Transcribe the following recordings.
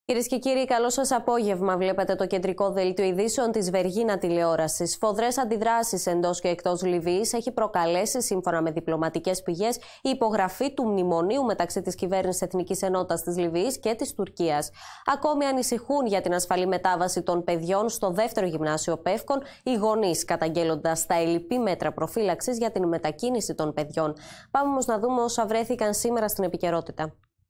Κυρίες και κύριοι, καλό σας απόγευμα. Βλέπετε το κεντρικό δελτίο ειδήσεων της Βεργίνα τηλεόρασης. Φοδρές αντιδράσεις εντός και εκτός Λιβύης έχει προκαλέσει, σύμφωνα με διπλωματικές πηγές, η υπογραφή του μνημονίου μεταξύ της κυβέρνησης Εθνικής Ενότητας της Λιβύης και της Τουρκίας. Ακόμη ανησυχούν για την ασφαλή μετάβαση των παιδιών στο δεύτερο γυμνάσιο Πεύκων οι γονείς, καταγγέλλοντας τα ελλειπή μέτρα προφύλαξης για την μετακίνηση των παιδιών. Πάμε όμως να δούμε όσα βρέθηκαν σήμερα στην επικαιρότητα.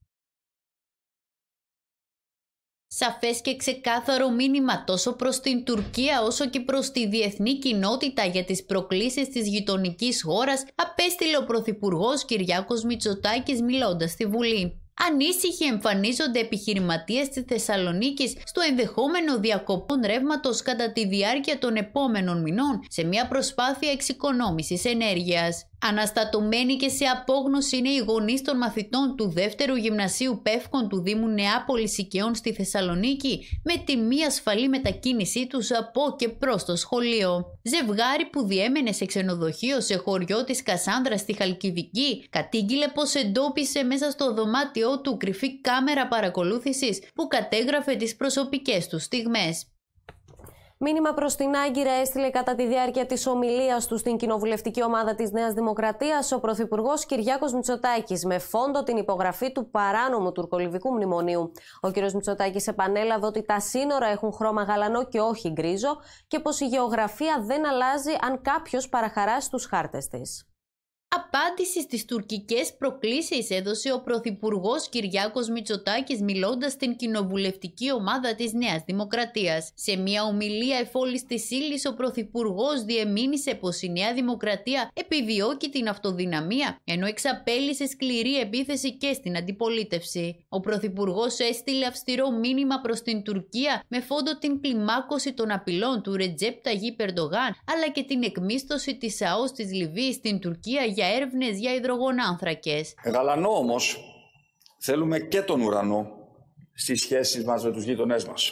Σαφές και ξεκάθαρο μήνυμα τόσο προς την Τουρκία όσο και προς τη διεθνή κοινότητα για τις προκλήσεις της γειτονικής χώρας απέστειλε ο Πρωθυπουργός Κυριάκος Μητσοτάκης μιλώντας στη Βουλή. Ανήσυχοι εμφανίζονται επιχειρηματίες της Θεσσαλονίκης στο ενδεχόμενο διακοπών ρεύματος κατά τη διάρκεια των επόμενων μηνών σε μια προσπάθεια εξοικονόμησης ενέργειας. Αναστατωμένοι και σε απόγνωση είναι οι γονείς των μαθητών του δεύτερου γυμνασίου Πεύκων του Δήμου Νεάπολης Οικαιών στη Θεσσαλονίκη με τη μη ασφαλή μετακίνησή τους από και προς το σχολείο. Ζευγάρι που διέμενε σε ξενοδοχείο σε χωριό της Κασάνδρας στη Χαλκιδική κατήγγειλε πως εντόπισε μέσα στο δωμάτιό του κρυφή κάμερα παρακολούθησης που κατέγραφε τις προσωπικές του στιγμές. Μήνυμα προς την Άγκυρα έστειλε κατά τη διάρκεια της ομιλίας του στην κοινοβουλευτική ομάδα της Νέας Δημοκρατίας ο Πρωθυπουργός Κυριάκος Μητσοτάκης με φόντο την υπογραφή του παράνομου τουρκολιβικού μνημονίου. Ο κ. Μητσοτάκης επανέλαβε ότι τα σύνορα έχουν χρώμα γαλανό και όχι γκρίζο και πως η γεωγραφία δεν αλλάζει αν κάποιος παραχαράσει τους χάρτες της. Απάντηση στις τουρκικές προκλήσεις έδωσε ο Πρωθυπουργός Κυριάκος Μητσοτάκης μιλώντας στην κοινοβουλευτική ομάδα της Νέας Δημοκρατίας. Σε μια ομιλία εφόλης της ύλης, ο Πρωθυπουργός διεμήνυσε πως η Νέα Δημοκρατία επιδιώκει την αυτοδυναμία, ενώ εξαπέλυσε σκληρή επίθεση και στην αντιπολίτευση. Ο Πρωθυπουργός έστειλε αυστηρό μήνυμα προς την Τουρκία με φόντο την κλιμάκωση των απειλών του Ρετζέπ Ταγίπ Ερντογάν, αλλά και την εκμίσθωση της ΑΟΣ της Λιβύης στην Τουρκία για έρευνες για υδρογονάνθρακες. Γαλανό όμως θέλουμε και τον ουρανό στις σχέσεις μας με τους γείτονές μας.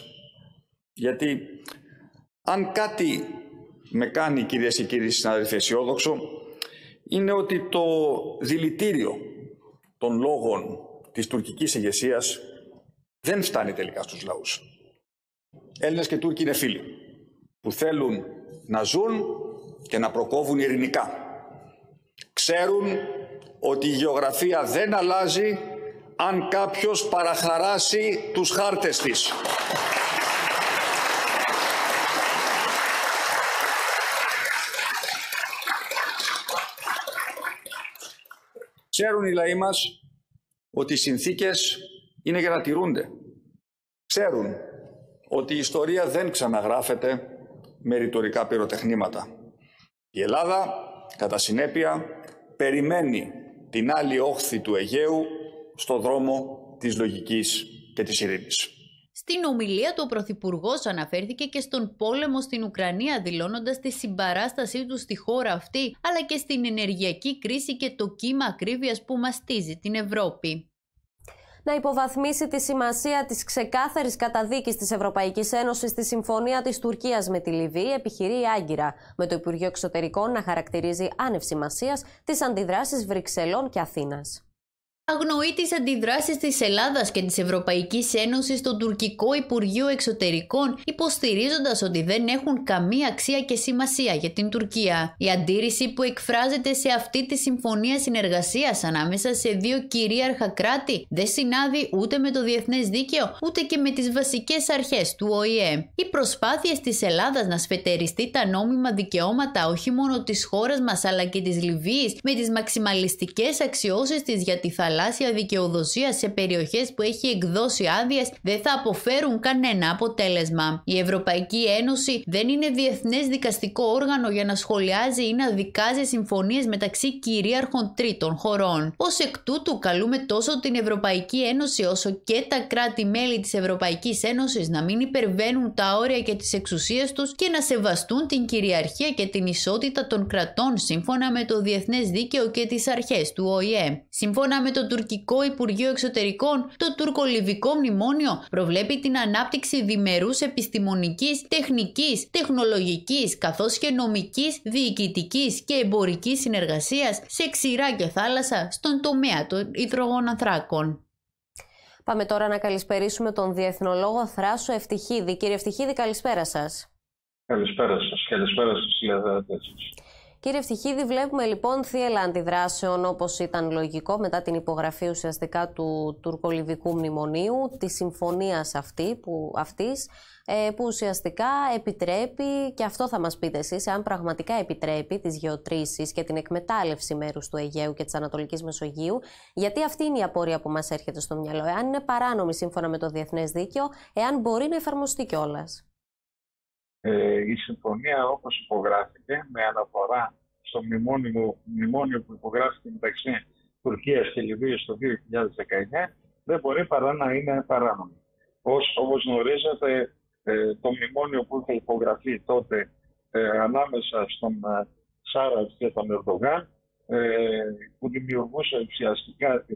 Γιατί αν κάτι με κάνει, κυρίες και κύριοι συνάδελφοι, αισιόδοξο, είναι ότι το δηλητήριο των λόγων της τουρκικής ηγεσίας δεν φτάνει τελικά στους λαούς. Έλληνες και Τούρκοι είναι φίλοι που θέλουν να ζουν και να προκόβουν ειρηνικά. Ξέρουν ότι η γεωγραφία δεν αλλάζει αν κάποιος παραχαράσει τους χάρτες της. Ξέρουν οι λαοί μας ότι οι συνθήκες είναι για να τηρούνται. Ξέρουν ότι η ιστορία δεν ξαναγράφεται με ρητορικά πυροτεχνήματα. Η Ελλάδα, κατά συνέπεια, περιμένει την άλλη όχθη του Αιγαίου στο δρόμο της λογικής και της ειρήνης. Στην ομιλία του ο Πρωθυπουργός αναφέρθηκε και στον πόλεμο στην Ουκρανία, δηλώνοντας τη συμπαράστασή του στη χώρα αυτή, αλλά και στην ενεργειακή κρίση και το κύμα ακρίβειας που μαστίζει την Ευρώπη. Να υποβαθμίσει τη σημασία της ξεκάθαρης καταδίκης της Ευρωπαϊκής Ένωσης στη συμφωνία της Τουρκίας με τη Λιβύη επιχειρεί η Άγκυρα, με το Υπουργείο Εξωτερικών να χαρακτηρίζει άνευ σημασίας τις αντιδράσεις Βρυξελών και Αθήνας. Αγνοεί τις αντιδράσεις της Ελλάδας και της Ευρωπαϊκής Ένωσης στο τουρκικό Υπουργείο Εξωτερικών, υποστηρίζοντας ότι δεν έχουν καμία αξία και σημασία για την Τουρκία. Η αντίρρηση που εκφράζεται σε αυτή τη συμφωνία συνεργασίας ανάμεσα σε δύο κυρίαρχα κράτη δεν συνάδει ούτε με το διεθνές δίκαιο, ούτε και με τις βασικές αρχές του ΟΗΕ. Οι προσπάθειες της Ελλάδας να σφετεριστεί τα νόμιμα δικαιώματα όχι μόνο της χώρας μας αλλά και της Λιβύης με τις μαξιμαλιστικές αξιώσεις της για τη θαλάσσια δικαιοδοσία σε περιοχές που έχει εκδώσει άδειες δεν θα αποφέρουν κανένα αποτέλεσμα. Η Ευρωπαϊκή Ένωση δεν είναι διεθνές δικαστικό όργανο για να σχολιάζει ή να δικάζει συμφωνίες μεταξύ κυρίαρχων τρίτων χωρών. Ως εκ τούτου, καλούμε τόσο την Ευρωπαϊκή Ένωση όσο και τα κράτη-μέλη της Ευρωπαϊκής Ένωσης να μην υπερβαίνουν τα όρια και τις εξουσίες τους και να σεβαστούν την κυριαρχία και την ισότητα των κρατών σύμφωνα με το διεθνές δίκαιο και τις αρχές του ΟΗΕ. Σύμφωνα με το τουρκικό Υπουργείο Εξωτερικών, το τουρκολιβικό μνημόνιο προβλέπει την ανάπτυξη διμερούς επιστημονικής, τεχνικής, τεχνολογικής καθώς και νομικής, διοικητικής και εμπορικής συνεργασίας σε ξηρά και θάλασσα στον τομέα των υδρογονανθράκων. Πάμε τώρα να καλησπερίσουμε τον διεθνολόγο Θράσο Ευτυχίδη. Κύριε Ευτυχίδη, καλησπέρα σας. Καλησπέρα σας. Καλησπέρα στους τηλεθεατές σας. Κύριε Ευτυχίδη, βλέπουμε λοιπόν θύελλα αντιδράσεων, όπως ήταν λογικό, μετά την υπογραφή ουσιαστικά του τουρκολιβικού μνημονίου, της συμφωνίας αυτής, που ουσιαστικά επιτρέπει, και αυτό θα μας πείτε εσείς, αν πραγματικά επιτρέπει τις γεωτρήσεις και την εκμετάλλευση μέρους του Αιγαίου και της Ανατολικής Μεσογείου, γιατί αυτή είναι η απορία που μας έρχεται στο μυαλό. Εάν είναι παράνομη σύμφωνα με το διεθνές δίκαιο, εάν μπορεί να εφαρμοστεί κιόλας. Η συμφωνία, όπως υπογράφηκε, με αναφορά στο μνημόνιο που υπογράφηκε μεταξύ Τουρκίας και Λιβύης το 2019, δεν μπορεί παρά να είναι παράνομη. Όπως γνωρίζετε, το μνημόνιο που είχε υπογραφεί τότε ανάμεσα στον Σάρατ και τον Ερντογάν, που δημιουργούσε ουσιαστικά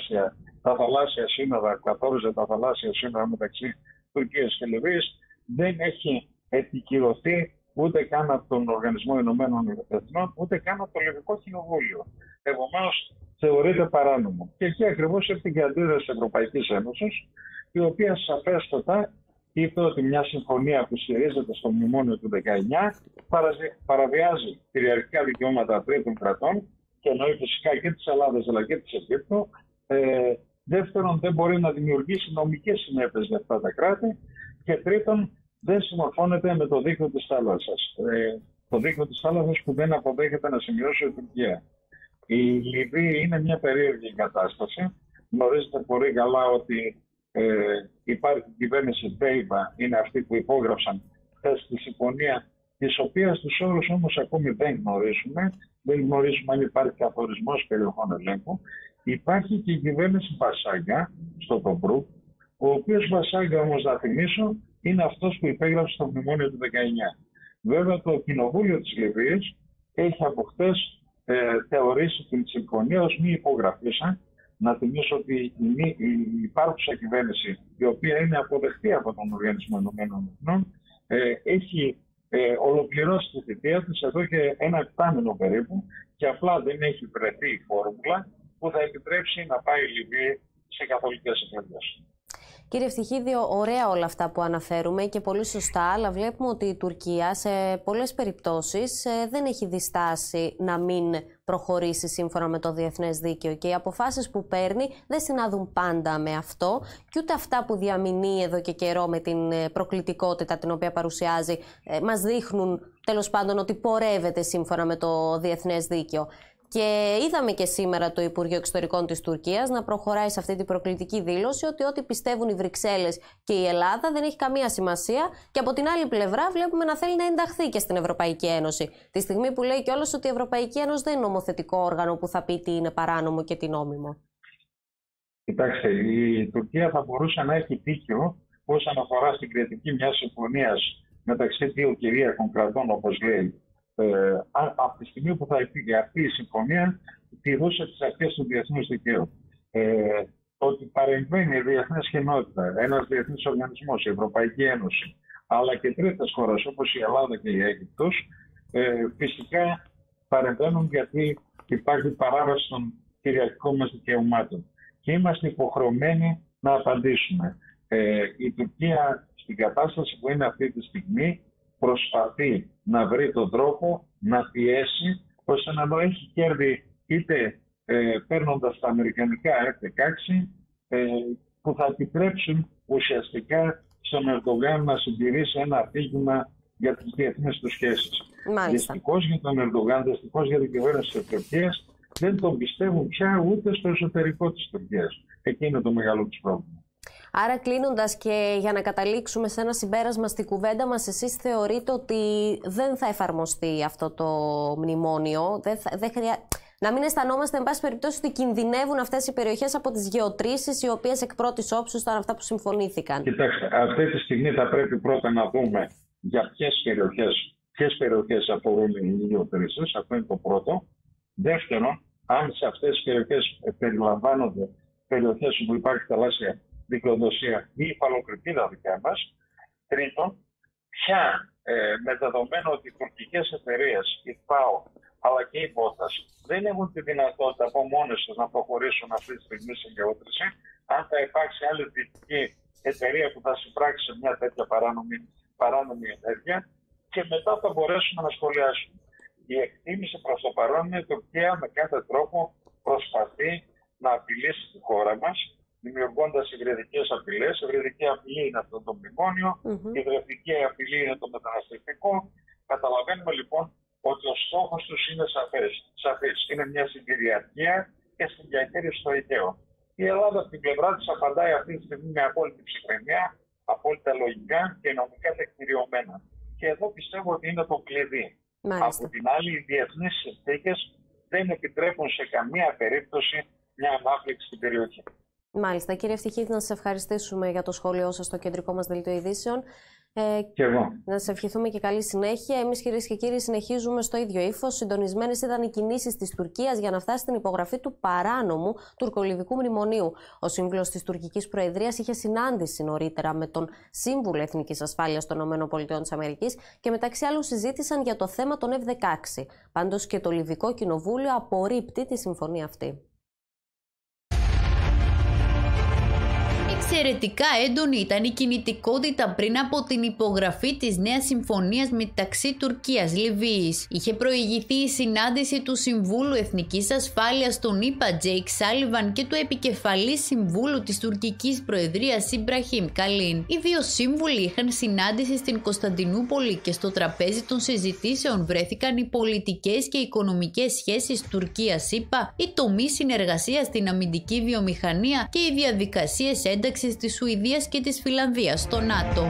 τα θαλάσσια σύνορα, καθόριζε τα θαλάσσια σύνορα μεταξύ Τουρκίας και Λιβύης, δεν έχει επικυρωθεί ούτε καν από τον Οργανισμό Ηνωμένων Εθνών, ούτε καν από το Λιβικό Κοινοβούλιο. Επομένως, θεωρείται παράνομο. Και εκεί ακριβώς έρθει και η αντίδραση της Ευρωπαϊκής Ένωσης, η οποία σαφέστατα είπε ότι μια συμφωνία που στηρίζεται στο μνημόνιο του 19 παραβιάζει κυριαρχικά δικαιώματα τρίτων κρατών, και εννοεί φυσικά και της Ελλάδας αλλά και της Αιγύπτου. Δεύτερον, δεν μπορεί να δημιουργήσει νομικές συνέπειες για αυτά τα κράτη. Και τρίτον, δεν συμμορφώνεται με το δίκαιο της θάλασσας. Το δίκαιο της θάλασσας που δεν αποδέχεται να σημειώσει η Τουρκία. Η Λιβύη είναι μια περίεργη κατάσταση. Γνωρίζετε πολύ καλά ότι υπάρχει η κυβέρνηση Μπέιμπα, είναι αυτοί που υπόγραψαν χθες τη συμφωνία, της οποίας τους όρους όμως ακόμη δεν γνωρίζουμε. Δεν γνωρίζουμε αν υπάρχει καθορισμός περιοχών ελέγχου. Υπάρχει και η κυβέρνηση Μπασάγια στο Τομπρούκ, ο οποίος Μπασάγια, όμως να θυμίσω, είναι αυτός που υπέγραψε το μνημόνιο του 19. Βέβαια, το Κοινοβούλιο της Λιβύης έχει από χτες θεωρήσει την συμφωνία ως μη υπογραφήσα. Να θυμίσω ότι η υπάρχουσα κυβέρνηση, η οποία είναι αποδεχτή από τον Οργανισμό Ηνωμένων Εθνών, έχει ολοκληρώσει τη θητεία της εδώ και ένα επτάμηνο περίπου, και απλά δεν έχει βρεθεί η φόρμουλα που θα επιτρέψει να πάει η Λιβύη σε καθολικές εκλογές. Κύριε Ευτυχίδιο, ωραία όλα αυτά που αναφέρουμε και πολύ σωστά, αλλά βλέπουμε ότι η Τουρκία σε πολλές περιπτώσεις δεν έχει διστάσει να μην προχωρήσει σύμφωνα με το διεθνές δίκαιο, και οι αποφάσεις που παίρνει δεν συνάδουν πάντα με αυτό, και ούτε αυτά που διαμηνύει εδώ και καιρό με την προκλητικότητα την οποία παρουσιάζει μας δείχνουν τέλος πάντων ότι πορεύεται σύμφωνα με το διεθνές δίκαιο. Και είδαμε και σήμερα το Υπουργείο Εξωτερικών της Τουρκίας να προχωράει σε αυτή την προκλητική δήλωση ότι ό,τι πιστεύουν οι Βρυξέλλες και η Ελλάδα δεν έχει καμία σημασία, και από την άλλη πλευρά βλέπουμε να θέλει να ενταχθεί και στην Ευρωπαϊκή Ένωση. Τη στιγμή που λέει κιόλας ότι η Ευρωπαϊκή Ένωση δεν είναι νομοθετικό όργανο που θα πει τι είναι παράνομο και τι νόμιμο. Κοιτάξτε, η Τουρκία θα μπορούσε να έχει δίκιο όσον αφορά στην κριτική μιας συμφωνίας μεταξύ δύο κυρίαρχων κρατών, όπως λέει. Από τη στιγμή που θα υπήρχε αυτή η συμφωνία, τηρούσε τις αρχές του διεθνούς δικαίου. Ότι παρεμβαίνει η διεθνής κοινότητα, ένας διεθνής οργανισμός, η Ευρωπαϊκή Ένωση, αλλά και τρίτες χώρες όπως η Ελλάδα και η Αίγυπτος, φυσικά παρεμβαίνουν γιατί υπάρχει παράβαση των κυριαρχικών μας δικαιωμάτων. Και είμαστε υποχρεωμένοι να απαντήσουμε. Η Τουρκία στην κατάσταση που είναι αυτή τη στιγμή προσπαθεί να βρει τον τρόπο να πιέσει ώστε να έχει κέρδη, είτε παίρνοντας τα αμερικανικά F-16 που θα επιτρέψουν ουσιαστικά στον Ερντογάν να συντηρήσει ένα αφήγημα για τις διεθνείς του σχέσεις. Δυστυχώς για τον Ερντογάν, δυστυχώς για την κυβέρνηση της Τουρκίας, δεν τον πιστεύουν πια ούτε στο εσωτερικό της Τουρκίας. Εκεί είναι το μεγάλο τους πρόβλημα. Άρα, κλείνοντας και για να καταλήξουμε σε ένα συμπέρασμα στην κουβέντα μας, εσείς θεωρείτε ότι δεν θα εφαρμοστεί αυτό το μνημόνιο, να μην αισθανόμαστε, εν πάση περιπτώσει, ότι κινδυνεύουν αυτές οι περιοχές από τις γεωτρήσεις, οι οποίες εκ πρώτης όψης ήταν αυτά που συμφωνήθηκαν? Κοιτάξτε, αυτή τη στιγμή θα πρέπει πρώτα να δούμε για ποιες περιοχές αφορούν οι γεωτρήσεις. Αυτό είναι το πρώτο. Δεύτερον, αν σε αυτές τις περιοχές περιλαμβάνονται περιοχές όπου υπάρχει θαλάσσια δικαιοδοσία ή υφαλοκρηπίδα δικιά μας. Τρίτον, με δεδομένο ότι οι τουρκικές εταιρείες, η ΦΑΟ, αλλά και η υπόσταση δεν έχουν τη δυνατότητα από μόνες τους να προχωρήσουν αυτή τη στιγμή σε γεώτρηση. Αν θα υπάρξει άλλη δυτική εταιρεία που θα συμπράξει μια τέτοια παράνομη ενέργεια, και μετά θα μπορέσουμε να σχολιάσουμε. Η εκτίμηση προς το παρόν είναι ότι η Τουρκία με κάθε τρόπο προσπαθεί να απειλήσει τη χώρα μας, δημιουργώντας υβριδικές απειλές. Η υβριδική απειλή είναι αυτό το μνημόνιο, η υβριδική απειλή είναι το μεταναστευτικό. Καταλαβαίνουμε λοιπόν ότι ο στόχος τους είναι σαφής. Είναι μια συγκυριαρχία και στην διαχείριση στο Αιγαίο. Η Ελλάδα από την πλευρά της απαντάει αυτή τη στιγμή με απόλυτη ψυχραιμία, απόλυτα λογικά και νομικά τεκμηριωμένα. Και εδώ πιστεύω ότι είναι το κλειδί. Μάλιστα. Από την άλλη, οι διεθνείς συνθήκες δεν επιτρέπουν σε καμία περίπτωση μια ανάπτυξη στην περιοχή. Μάλιστα. Κύριε Ευτυχίδη, να σας ευχαριστήσουμε για το σχόλιο σας στο κεντρικό μας δελτίο ειδήσεων. Και εγώ. Να σας ευχηθούμε και καλή συνέχεια. Εμείς, κυρίες και κύριοι, συνεχίζουμε στο ίδιο ύφος. Συντονισμένες ήταν οι κινήσεις της Τουρκίας για να φτάσει στην υπογραφή του παράνομου τουρκολιβικού μνημονίου. Ο σύμβουλος της τουρκικής προεδρίας είχε συνάντηση νωρίτερα με τον Σύμβουλο Εθνικής Ασφάλειας των ΗΠΑ και μεταξύ άλλων συζήτησαν για το θέμα των F-16. Πάντως και το Λιβικό Κοινοβούλιο απορρίπτει τη συμφωνία αυτή. Εξαιρετικά έντονη ήταν η κινητικότητα πριν από την υπογραφή της νέας συμφωνίας μεταξύ Τουρκίας-Λιβύης. Είχε προηγηθεί η συνάντηση του Συμβούλου Εθνικής Ασφάλειας των ΗΠΑ Τζέικ Σάλιβαν και του επικεφαλής συμβούλου της τουρκικής προεδρίας Ιμπραχήμ Καλίν. Οι δύο σύμβουλοι είχαν συνάντηση στην Κωνσταντινούπολη και στο τραπέζι των συζητήσεων βρέθηκαν οι πολιτικές και οικονομικές σχέσεις Τουρκίας-ΗΠΑ, οι τομείς συνεργασίας στην αμυντική βιομηχανία και οι διαδικασίες ένταξης της Σουηδίας και της Φινλανδίας στο ΝΑΤΟ.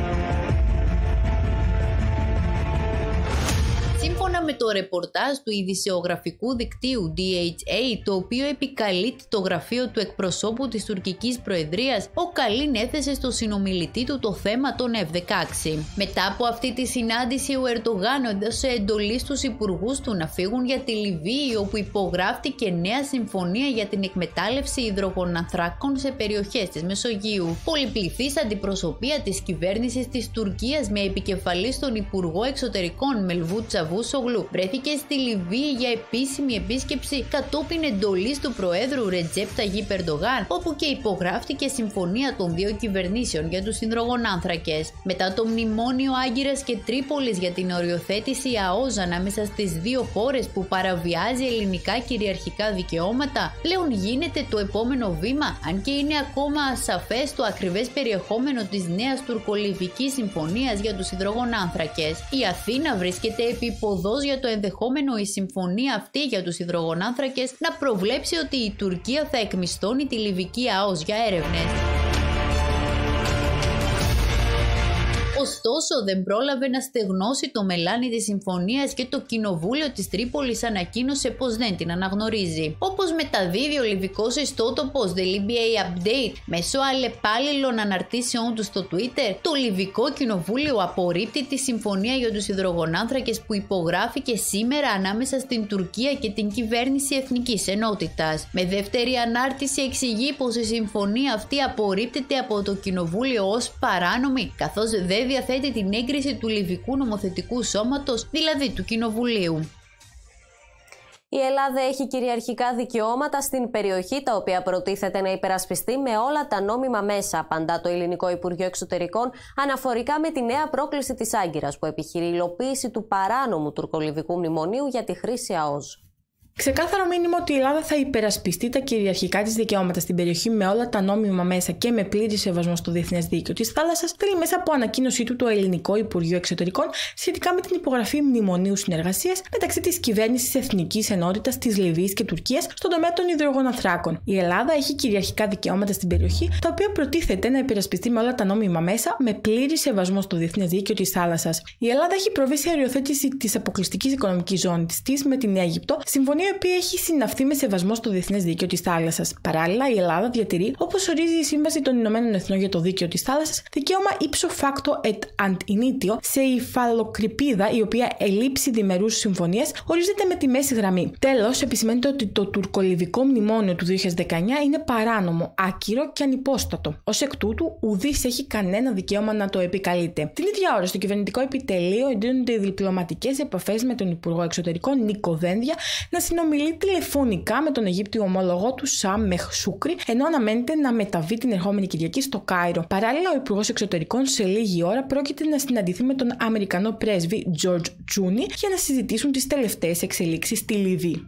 Σύμφωνα με το ρεπορτάζ του ειδησεογραφικού δικτύου DHA, το οποίο επικαλείται το γραφείο του εκπροσώπου της τουρκικής προεδρίας, ο Καλίν έθεσε στο συνομιλητή του το θέμα των F-16. Μετά από αυτή τη συνάντηση, ο Ερντογάν έδωσε εντολή στους υπουργούς του να φύγουν για τη Λιβύη, όπου υπογράφτηκε νέα συμφωνία για την εκμετάλλευση υδρογονανθράκων σε περιοχές της Μεσογείου. Πολυπληθής αντιπροσωπεία της κυβέρνησης της Τουρκίας με επικεφαλής τον Υπουργό Εξωτερικών Μελβούτ Τσαβούσογλου βρέθηκε στη Λιβύη για επίσημη επίσκεψη κατόπιν εντολής του Προέδρου Ρετζέπ Ταγίπ Ερντογάν, όπου και υπογράφτηκε συμφωνία των δύο κυβερνήσεων για τους υδρογονάνθρακες. Μετά το μνημόνιο Άγκυρας και Τρίπολης για την οριοθέτηση ΑΟΖ ανάμεσα στις δύο χώρες που παραβιάζει ελληνικά κυριαρχικά δικαιώματα, πλέον γίνεται το επόμενο βήμα, αν και είναι ακόμα ασαφές το ακριβές περιεχόμενο της νέας τουρκολιβικής συμφωνίας για τους υδρογονάνθρακες. Η Αθήνα βρίσκεται επίποδος για το ενδεχόμενο η συμφωνία αυτή για τους υδρογονάνθρακες να προβλέψει ότι η Τουρκία θα εκμισθώνει τη Λιβική ΑΟΣ για έρευνες. Ωστόσο, δεν πρόλαβε να στεγνώσει το μελάνι της συμφωνίας και το κοινοβούλιο της Τρίπολης ανακοίνωσε πως δεν την αναγνωρίζει. Όπως μεταδίδει ο λιβικός ιστότοπος The Libya Update μέσω αλλεπάλληλων αναρτήσεών του στο Twitter, το Λιβικό Κοινοβούλιο απορρίπτει τη συμφωνία για τους υδρογονάνθρακες που υπογράφηκε σήμερα ανάμεσα στην Τουρκία και την κυβέρνηση Εθνικής Ενότητας. Με δεύτερη ανάρτηση εξηγεί πως η συμφωνία αυτή απορρίπτεται από το Κοινοβούλιο ως παράνομη, καθώς δεν διαθέτει την έγκριση του Λιβικού νομοθετικού σώματος, δηλαδή του Κοινοβουλίου. Η Ελλάδα έχει κυριαρχικά δικαιώματα στην περιοχή, τα οποία προτίθεται να υπερασπιστεί με όλα τα νόμιμα μέσα, απαντά το Ελληνικό Υπουργείο Εξωτερικών, αναφορικά με τη νέα πρόκληση της Άγκυρας, που επιχειρεί υλοποίηση του παράνομου τουρκολιβικού μνημονίου για τη χρήση ΑΟΖ. Ξεκάθαρο μήνυμα ότι η Ελλάδα θα υπερασπιστεί τα κυριαρχικά της δικαιώματα στην περιοχή με όλα τα νόμιμα μέσα και με πλήρη σεβασμό στο διεθνές δίκαιο της θάλασσας, θέλει μέσα από ανακοίνωσή του το Ελληνικό Υπουργείο Εξωτερικών σχετικά με την υπογραφή μνημονίου συνεργασίας μεταξύ της κυβέρνησης Εθνικής Ενότητας της Λιβύης και Τουρκίας στον τομέα των υδρογονανθράκων. Η Ελλάδα έχει κυριαρχικά δικαιώματα στην περιοχή, τα οποία προτίθεται να υπερασπιστεί με όλα τα νόμιμα μέσα με πλήρη σεβασμό στο διεθνές δίκαιο της θάλασσας. Η Ελλάδα έχει προβεί σε οριοθέτηση της αποκλειστικής οικονομικής ζώνης της με την Αίγυπτο, συμφωνία συμφωνία η οποία έχει συναυθεί με σεβασμό στο διεθνές δίκαιο της θάλασσας. Παράλληλα, η Ελλάδα διατηρεί, όπως ορίζει η Σύμβαση των Ηνωμένων Εθνών για το Δίκαιο της Θάλασσας, δικαίωμα ipso facto et ad initio σε υφαλοκρηπίδα, η οποία ελήψη διμερούς συμφωνίας ορίζεται με τη μέση γραμμή. Τέλος, επισημαίνεται ότι το τουρκολιβικό μνημόνιο του 2019 είναι παράνομο, άκυρο και ανυπόστατο. Ως εκ τούτου, ουδής έχει κανένα δικαίωμα να το επικαλείται. Την ίδια ώρα, στο κυβερνητικό επιτελείο εντείνονται οι διπλωματικές επαφές με τον Υπουργό Εξωτερικών Νίκο Δένδια να συνομιλεί τηλεφωνικά με τον Αιγύπτιο ομόλογό του Σάμεχ Σούκρι, ενώ αναμένεται να μεταβεί την ερχόμενη Κυριακή στο Κάιρο. Παράλληλα, ο Υπουργός Εξωτερικών σε λίγη ώρα πρόκειται να συναντηθεί με τον Αμερικανό πρέσβη George Clooney για να συζητήσουν τις τελευταίες εξελίξεις στη Λιβύη.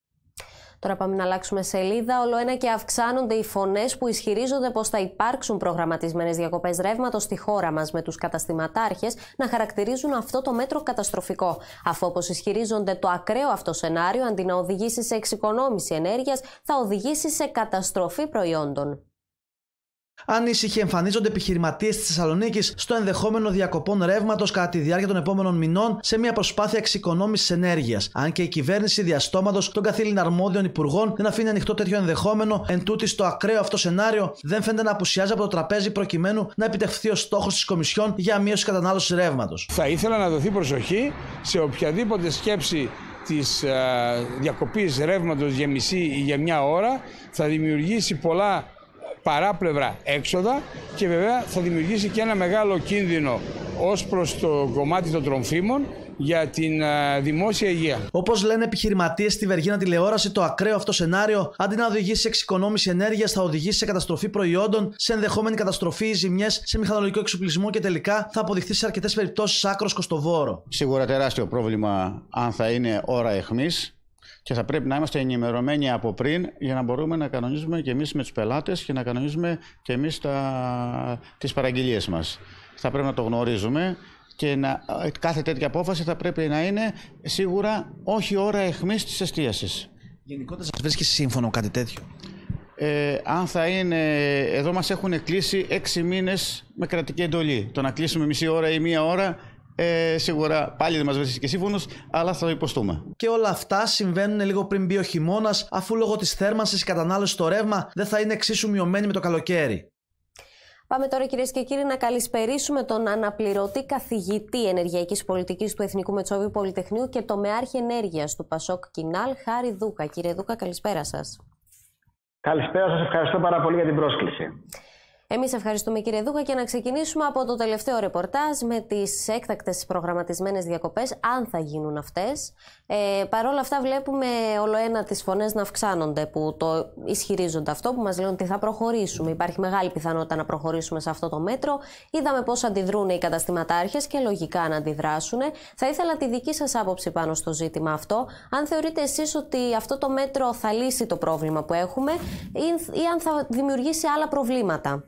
Τώρα πάμε να αλλάξουμε σελίδα. Όλο ένα και αυξάνονται οι φωνές που ισχυρίζονται πως θα υπάρξουν προγραμματισμένες διακοπές ρεύματος στη χώρα μας, με τους καταστηματάρχες να χαρακτηρίζουν αυτό το μέτρο καταστροφικό. Αφού, όπως ισχυρίζονται, το ακραίο αυτό σενάριο, αντί να οδηγήσει σε εξοικονόμηση ενέργειας, θα οδηγήσει σε καταστροφή προϊόντων. Ανήσυχοι εμφανίζονται επιχειρηματίες της Θεσσαλονίκης στο ενδεχόμενο διακοπών ρεύματος κατά τη διάρκεια των επόμενων μηνών σε μια προσπάθεια εξοικονόμησης ενέργειας. Αν και η κυβέρνηση διαστόματος των καθήλυνα αρμόδιων υπουργών δεν αφήνει ανοιχτό τέτοιο ενδεχόμενο, εν τούτης το ακραίο αυτό σενάριο δεν φαίνεται να απουσιάζει από το τραπέζι προκειμένου να επιτευχθεί ο στόχος της Κομισιόν για μείωση κατανάλωσης ρεύματος. Θα ήθελα να δοθεί προσοχή σε οποιαδήποτε σκέψη της διακοπής ρεύματος για μισή ή για μια ώρα θα δημιουργήσει πολλά παράπλευρα έξοδα και βέβαια θα δημιουργήσει και ένα μεγάλο κίνδυνο ως προς το κομμάτι των τροφίμων για την δημόσια υγεία. Όπως λένε επιχειρηματίες στη Βεργίνα τηλεόραση, το ακραίο αυτό σενάριο, αντί να οδηγήσει σε εξοικονόμηση ενέργειας, θα οδηγήσει σε καταστροφή προϊόντων, σε ενδεχόμενη καταστροφή ή ζημιές σε μηχανολογικό εξοπλισμό και τελικά θα αποδειχθεί σε αρκετές περιπτώσεις άκρος κοστοβόρο. Σίγουρα τεράστιο πρόβλημα αν θα είναι ώρα αιχμής. Και θα πρέπει να είμαστε ενημερωμένοι από πριν για να μπορούμε να κανονίζουμε και εμείς με τους πελάτες και να κανονίζουμε και εμείς τις παραγγελίες μας. Θα πρέπει να το γνωρίζουμε και κάθε τέτοια απόφαση θα πρέπει να είναι σίγουρα όχι ώρα αιχμής της εστίασης. Γενικότερα σας βρίσκει σύμφωνο κάτι τέτοιο? Αν θα είναι, εδώ μας έχουν κλείσει 6 μήνες με κρατική εντολή. Το να κλείσουμε μισή ώρα ή μία ώρα, σίγουρα πάλι δεν μας βρίσκει και σύμφωνος, αλλά θα το υποστούμε. Και όλα αυτά συμβαίνουν λίγο πριν μπει ο χειμώνας, αφού λόγω της θέρμανσης η κατανάλωση στο ρεύμα δεν θα είναι εξίσου μειωμένη με το καλοκαίρι. Πάμε τώρα, κυρίες και κύριοι, να καλησπερίσουμε τον αναπληρωτή καθηγητή ενεργειακής πολιτικής του Εθνικού Μετσόβιου Πολυτεχνείου και τομεάρχη ενέργειας του Πασόκ Κινάλ, Χάρη Δούκα. Κύριε Δούκα, καλησπέρα σας. Καλησπέρα σας, ευχαριστώ πάρα πολύ για την πρόσκληση. Εμείς ευχαριστούμε, κύριε Δούκα, και να ξεκινήσουμε από το τελευταίο ρεπορτάζ με τις έκτακτες προγραμματισμένες διακοπές, αν θα γίνουν αυτές. Παρ' όλα αυτά βλέπουμε ολοένα τις φωνές να αυξάνονται που το ισχυρίζονται αυτό, που μας λένε ότι θα προχωρήσουμε. Υπάρχει μεγάλη πιθανότητα να προχωρήσουμε σε αυτό το μέτρο. Είδαμε πώς αντιδρούν οι καταστηματάρχες και λογικά να αντιδράσουν. Θα ήθελα τη δική σας άποψη πάνω στο ζήτημα αυτό. Αν θεωρείτε εσείς ότι αυτό το μέτρο θα λύσει το πρόβλημα που έχουμε ή αν θα δημιουργήσει άλλα προβλήματα.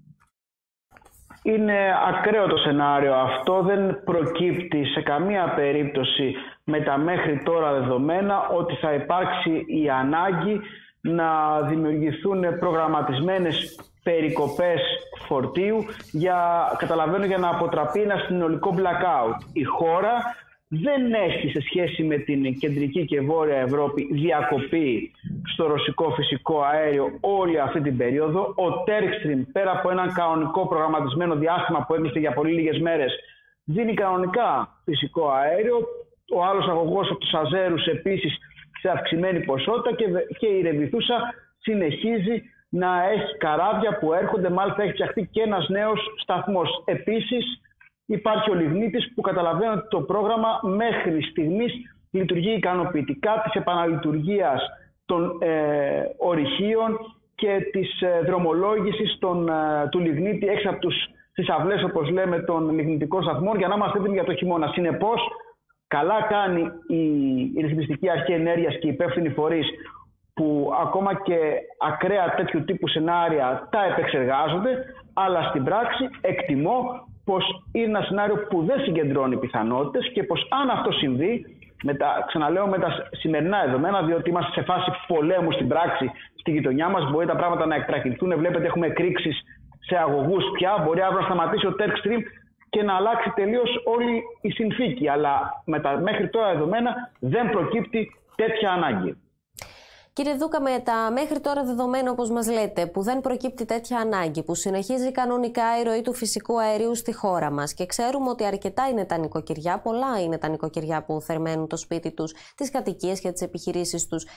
Είναι ακραίο το σενάριο αυτό, δεν προκύπτει σε καμία περίπτωση με τα μέχρι τώρα δεδομένα ότι θα υπάρξει η ανάγκη να δημιουργηθούν προγραμματισμένες περικοπές φορτίου για να αποτραπεί ένα συνολικό blackout. Η χώρα δεν έχει σε σχέση με την κεντρική και βόρεια Ευρώπη διακοπή στο ρωσικό φυσικό αέριο όλη αυτή την περίοδο. Ο Turk Stream, πέρα από έναν κανονικό προγραμματισμένο διάστημα που έκλεισε για πολύ λίγες μέρες, δίνει κανονικά φυσικό αέριο. Ο άλλος αγωγός από τους Αζέρους επίσης σε αυξημένη ποσότητα και η Ρεβιθούσα συνεχίζει να έχει καράβια που έρχονται. Μάλιστα έχει φτιαχτεί και ένας νέος σταθμός. Επίσης υπάρχει ο Λιγνίτης που καταλαβαίνει ότι το πρόγραμμα μέχρι στιγμής λειτουργεί ικανοποιητικά, της επαναλειτουργίας των ορυχείων και της δρομολόγησης του Λιγνίτη έξω από τις αυλές, όπως λέμε, των λιγνητικών σταθμών, για να είμαστε έτοιμοι για το χειμώνα. Συνεπώς, καλά κάνει η Ρυθμιστική Αρχή Ενέργειας και οι υπεύθυνοι φορείς που ακόμα και ακραία τέτοιου τύπου σενάρια τα επεξεργάζονται, αλλά στην πράξη εκτιμώ πως είναι ένα σενάριο που δεν συγκεντρώνει πιθανότητες και πως αν αυτό συμβεί, ξαναλέω με τα σημερινά δεδομένα, διότι είμαστε σε φάση πολέμου στην πράξη στη γειτονιά μας, μπορεί τα πράγματα να εκτραχυνθούν. Βλέπετε, έχουμε εκρήξεις σε αγωγούς πια. Μπορεί αύριο να σταματήσει ο Turk Stream και να αλλάξει τελείως όλη η συνθήκη. Αλλά με τα μέχρι τώρα δεδομένα δεν προκύπτει τέτοια ανάγκη. Κύριε Δούκα, με τα μέχρι τώρα δεδομένα, όπως μας λέτε, που δεν προκύπτει τέτοια ανάγκη, που συνεχίζει κανονικά η ροή του φυσικού αερίου στη χώρα μας και ξέρουμε ότι αρκετά είναι τα νοικοκυριά, πολλά είναι τα νοικοκυριά που θερμαίνουν το σπίτι τους, τις κατοικίες και τις επιχειρήσεις τους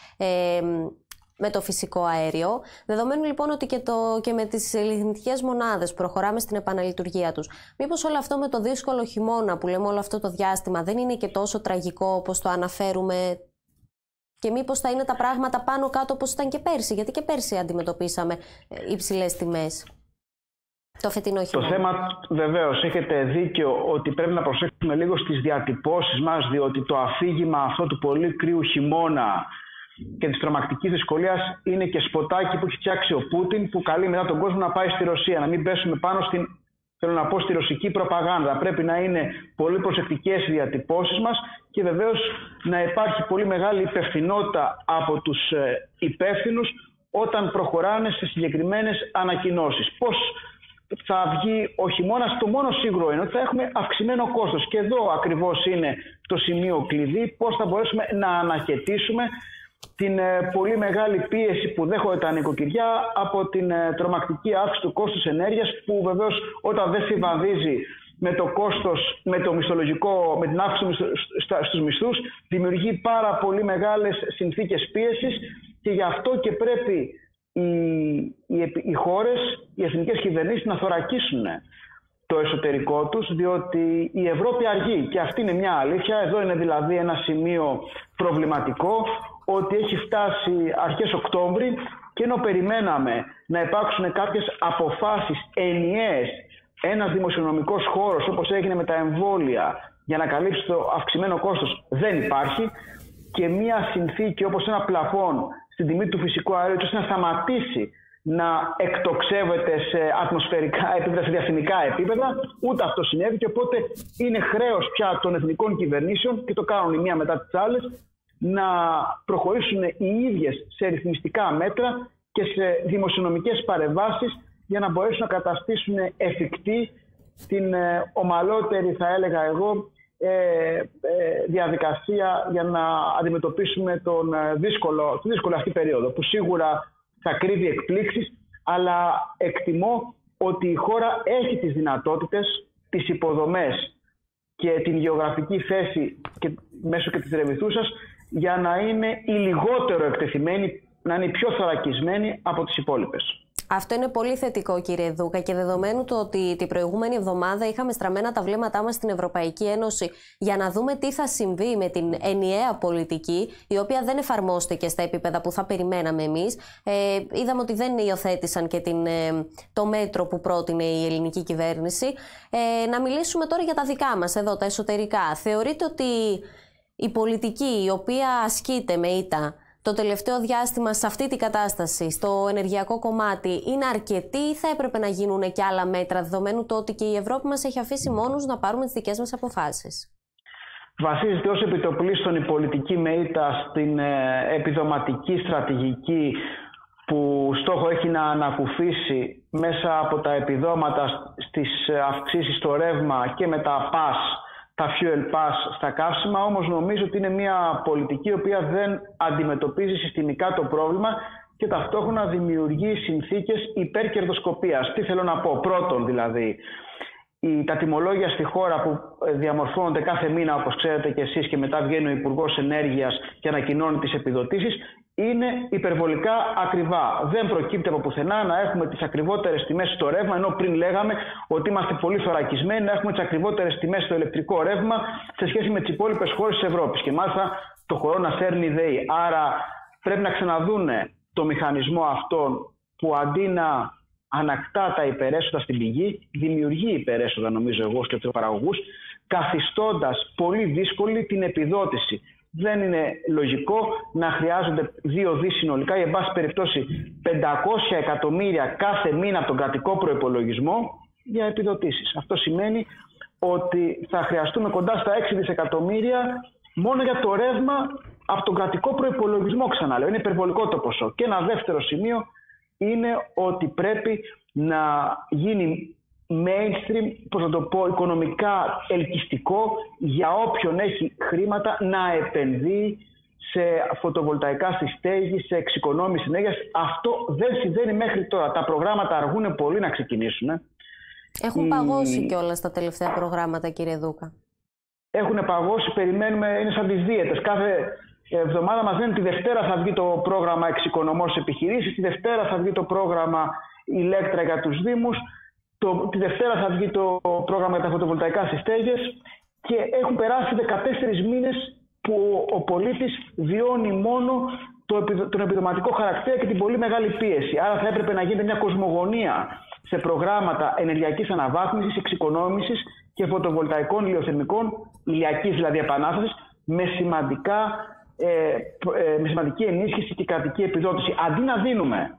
με το φυσικό αέριο. Δεδομένου λοιπόν ότι και με τις λιγνητικές μονάδες προχωράμε στην επαναλειτουργία τους. Μήπως όλο αυτό με το δύσκολο χειμώνα που λέμε όλο αυτό το διάστημα δεν είναι και τόσο τραγικό όπως το αναφέρουμε? Και μήπως θα είναι τα πράγματα πάνω κάτω όπως ήταν και πέρσι? Γιατί και πέρσι αντιμετωπίσαμε υψηλές τιμές. Το φετινό χειμώνα. Το θέμα, βεβαίως, έχετε δίκιο ότι πρέπει να προσέξουμε λίγο στις διατυπώσεις μας, διότι το αφήγημα αυτό του πολύ κρύου χειμώνα και της τρομακτικής δυσκολίας είναι και σποτάκι που έχει φτιάξει ο Πούτιν, που καλεί μετά τον κόσμο να πάει στη Ρωσία. Να μην πέσουμε πάνω στη ρωσική προπαγάνδα. Πρέπει να είναι πολύ προσεκτικές οι διατυπώσεις μας και βεβαίως να υπάρχει πολύ μεγάλη υπευθυνότητα από τους υπεύθυνους όταν προχωράνε σε συγκεκριμένες ανακοινώσεις. Πώς θα βγει ο χειμώνας? Το μόνο σίγουρο είναι ότι θα έχουμε αυξημένο κόστος. Και εδώ ακριβώς είναι το σημείο κλειδί, πώς θα μπορέσουμε να αναχαιτήσουμε την πολύ μεγάλη πίεση που δέχονται τα νοικοκυριά από την τρομακτική αύξηση του κόστους ενέργειας, που βεβαίως όταν δεν συμβαδίζει με το κόστος, με το μισθολογικό, με την αύξηση στους μισθούς, δημιουργεί πάρα πολύ μεγάλες συνθήκες πίεσης και γι' αυτό και πρέπει οι χώρες, οι εθνικές κυβερνήσεις να θωρακίσουν το εσωτερικό τους, διότι η Ευρώπη αργεί και αυτή είναι μια αλήθεια. Εδώ είναι δηλαδή ένα σημείο προβληματικό, ότι έχει φτάσει αρχές Οκτώβρη και ενώ περιμέναμε να υπάρξουν κάποιες αποφάσεις ενιαίες, ένας δημοσιονομικός χώρος όπως έγινε με τα εμβόλια για να καλύψει το αυξημένο κόστος, δεν υπάρχει, και μια συνθήκη όπως ένα πλαφόν στην τιμή του φυσικού αερίου ώστε να σταματήσει να εκτοξεύεται σε ατμοσφαιρικά επίπεδα, σε διαφημικά επίπεδα, ούτε αυτό συνέβη, και οπότε είναι χρέος πια των εθνικών κυβερνήσεων, και το κάνουν η μία μετά τις άλλες, να προχωρήσουν οι ίδιες σε ρυθμιστικά μέτρα και σε δημοσιονομικές παρεμβάσεις για να μπορέσουν να καταστήσουν εφικτή την ομαλότερη, θα έλεγα εγώ, διαδικασία για να αντιμετωπίσουμε τη δύσκολη αυτή περίοδο, που σίγουρα θα κρύβει εκπλήξεις, αλλά εκτιμώ ότι η χώρα έχει τις δυνατότητες, τις υποδομές και την γεωγραφική θέση και μέσω και της ρεμιθούσας για να είναι η λιγότερο εκτεθειμένη, να είναι η πιο θωρακισμένη από τις υπόλοιπες. Αυτό είναι πολύ θετικό, κύριε Δούκα, και δεδομένου το ότι την προηγούμενη εβδομάδα είχαμε στραμμένα τα βλέμματά μας στην Ευρωπαϊκή Ένωση για να δούμε τι θα συμβεί με την ενιαία πολιτική, η οποία δεν εφαρμόστηκε στα επίπεδα που θα περιμέναμε εμείς. Είδαμε ότι δεν υιοθέτησαν και το μέτρο που πρότεινε η ελληνική κυβέρνηση. Να μιλήσουμε τώρα για τα δικά μας εδώ, τα εσωτερικά. Θεωρείτε ότι η πολιτική η οποία ασκείται με ήττα το τελευταίο διάστημα σε αυτή την κατάσταση, στο ενεργειακό κομμάτι, είναι αρκετή ή θα έπρεπε να γίνουν και άλλα μέτρα, δεδομένου το ότι και η Ευρώπη μας έχει αφήσει μόνους να πάρουμε τις δικές μας αποφάσεις? Βασίζεται ως επιτοπλίστων η πολιτική με ήττα στην επιδοματική στρατηγική που στόχο έχει να ανακουφίσει μέσα από τα επιδόματα στις αυξήσεις στο ρεύμα και με τα pass, τα fuel pass στα καύσιμα. Όμως νομίζω ότι είναι μια πολιτική η οποία δεν αντιμετωπίζει συστημικά το πρόβλημα και ταυτόχρονα δημιουργεί συνθήκες υπερκερδοσκοπίας. Τι θέλω να πω? Πρώτον, δηλαδή, τα τιμολόγια στη χώρα που διαμορφώνονται κάθε μήνα, όπως ξέρετε και εσείς, και μετά βγαίνει ο Υπουργός Ενέργειας και ανακοινώνει τις επιδοτήσεις, είναι υπερβολικά ακριβά. Δεν προκύπτει από πουθενά να έχουμε τις ακριβότερες τιμές στο ρεύμα, ενώ πριν λέγαμε ότι είμαστε πολύ θωρακισμένοι να έχουμε τις ακριβότερες τιμές στο ηλεκτρικό ρεύμα σε σχέση με τις υπόλοιπες χώρες της Ευρώπης. Και μάλιστα το χωρό να φέρνει ιδέη. Άρα πρέπει να ξαναδούνε το μηχανισμό αυτόν που αντί να ανακτά τα υπερέσοδα στην πηγή, δημιουργεί υπερέσοδα, νομίζω εγώ, και τους παραγωγούς, καθιστώντας πολύ δύσκολη την επιδότηση. Δεν είναι λογικό να χρειάζονται 2 δις συνολικά ή, εν πάση περιπτώσει, 500 εκατομμύρια κάθε μήνα από τον κρατικό προϋπολογισμό για επιδοτήσεις. Αυτό σημαίνει ότι θα χρειαστούμε κοντά στα 6 δισεκατομμύρια μόνο για το ρεύμα από τον κρατικό προϋπολογισμό, ξαναλέω. Είναι υπερβολικό το ποσό. Και ένα δεύτερο σημείο είναι ότι πρέπει να γίνει mainstream, πώς να το πω, οικονομικά ελκυστικό για όποιον έχει χρήματα να επενδύει σε φωτοβολταϊκά στη στέγη, σε εξοικονόμηση ενέργειας. Αυτό δεν συμβαίνει μέχρι τώρα. Τα προγράμματα αργούν πολύ να ξεκινήσουν. Έχουν παγώσει κιόλας τα τελευταία προγράμματα, κύριε Δούκα. Έχουν παγώσει, περιμένουμε, είναι σαν τις δίαιτες. Κάθε εβδομάδα μας λένε τη Δευτέρα θα βγει το πρόγραμμα εξοικονομώσεως επιχειρήσεις, τη Δευτέρα θα βγει το πρόγραμμα ηλέκτρα για τους Δήμους, τη Δευτέρα θα βγει το πρόγραμμα για τα φωτοβολταϊκά στις στέγες και έχουν περάσει 14 μήνες που ο πολίτης βιώνει μόνο τον επιδοματικό χαρακτήρα και την πολύ μεγάλη πίεση. Άρα θα έπρεπε να γίνεται μια κοσμογονία σε προγράμματα ενεργειακής αναβάθμισης, εξοικονόμησης και φωτοβολταϊκών ηλιοθερμικών, ηλιακής δηλαδή επανάστασης, με σημαντική ενίσχυση και κρατική επιδότηση. Αντί να δίνουμε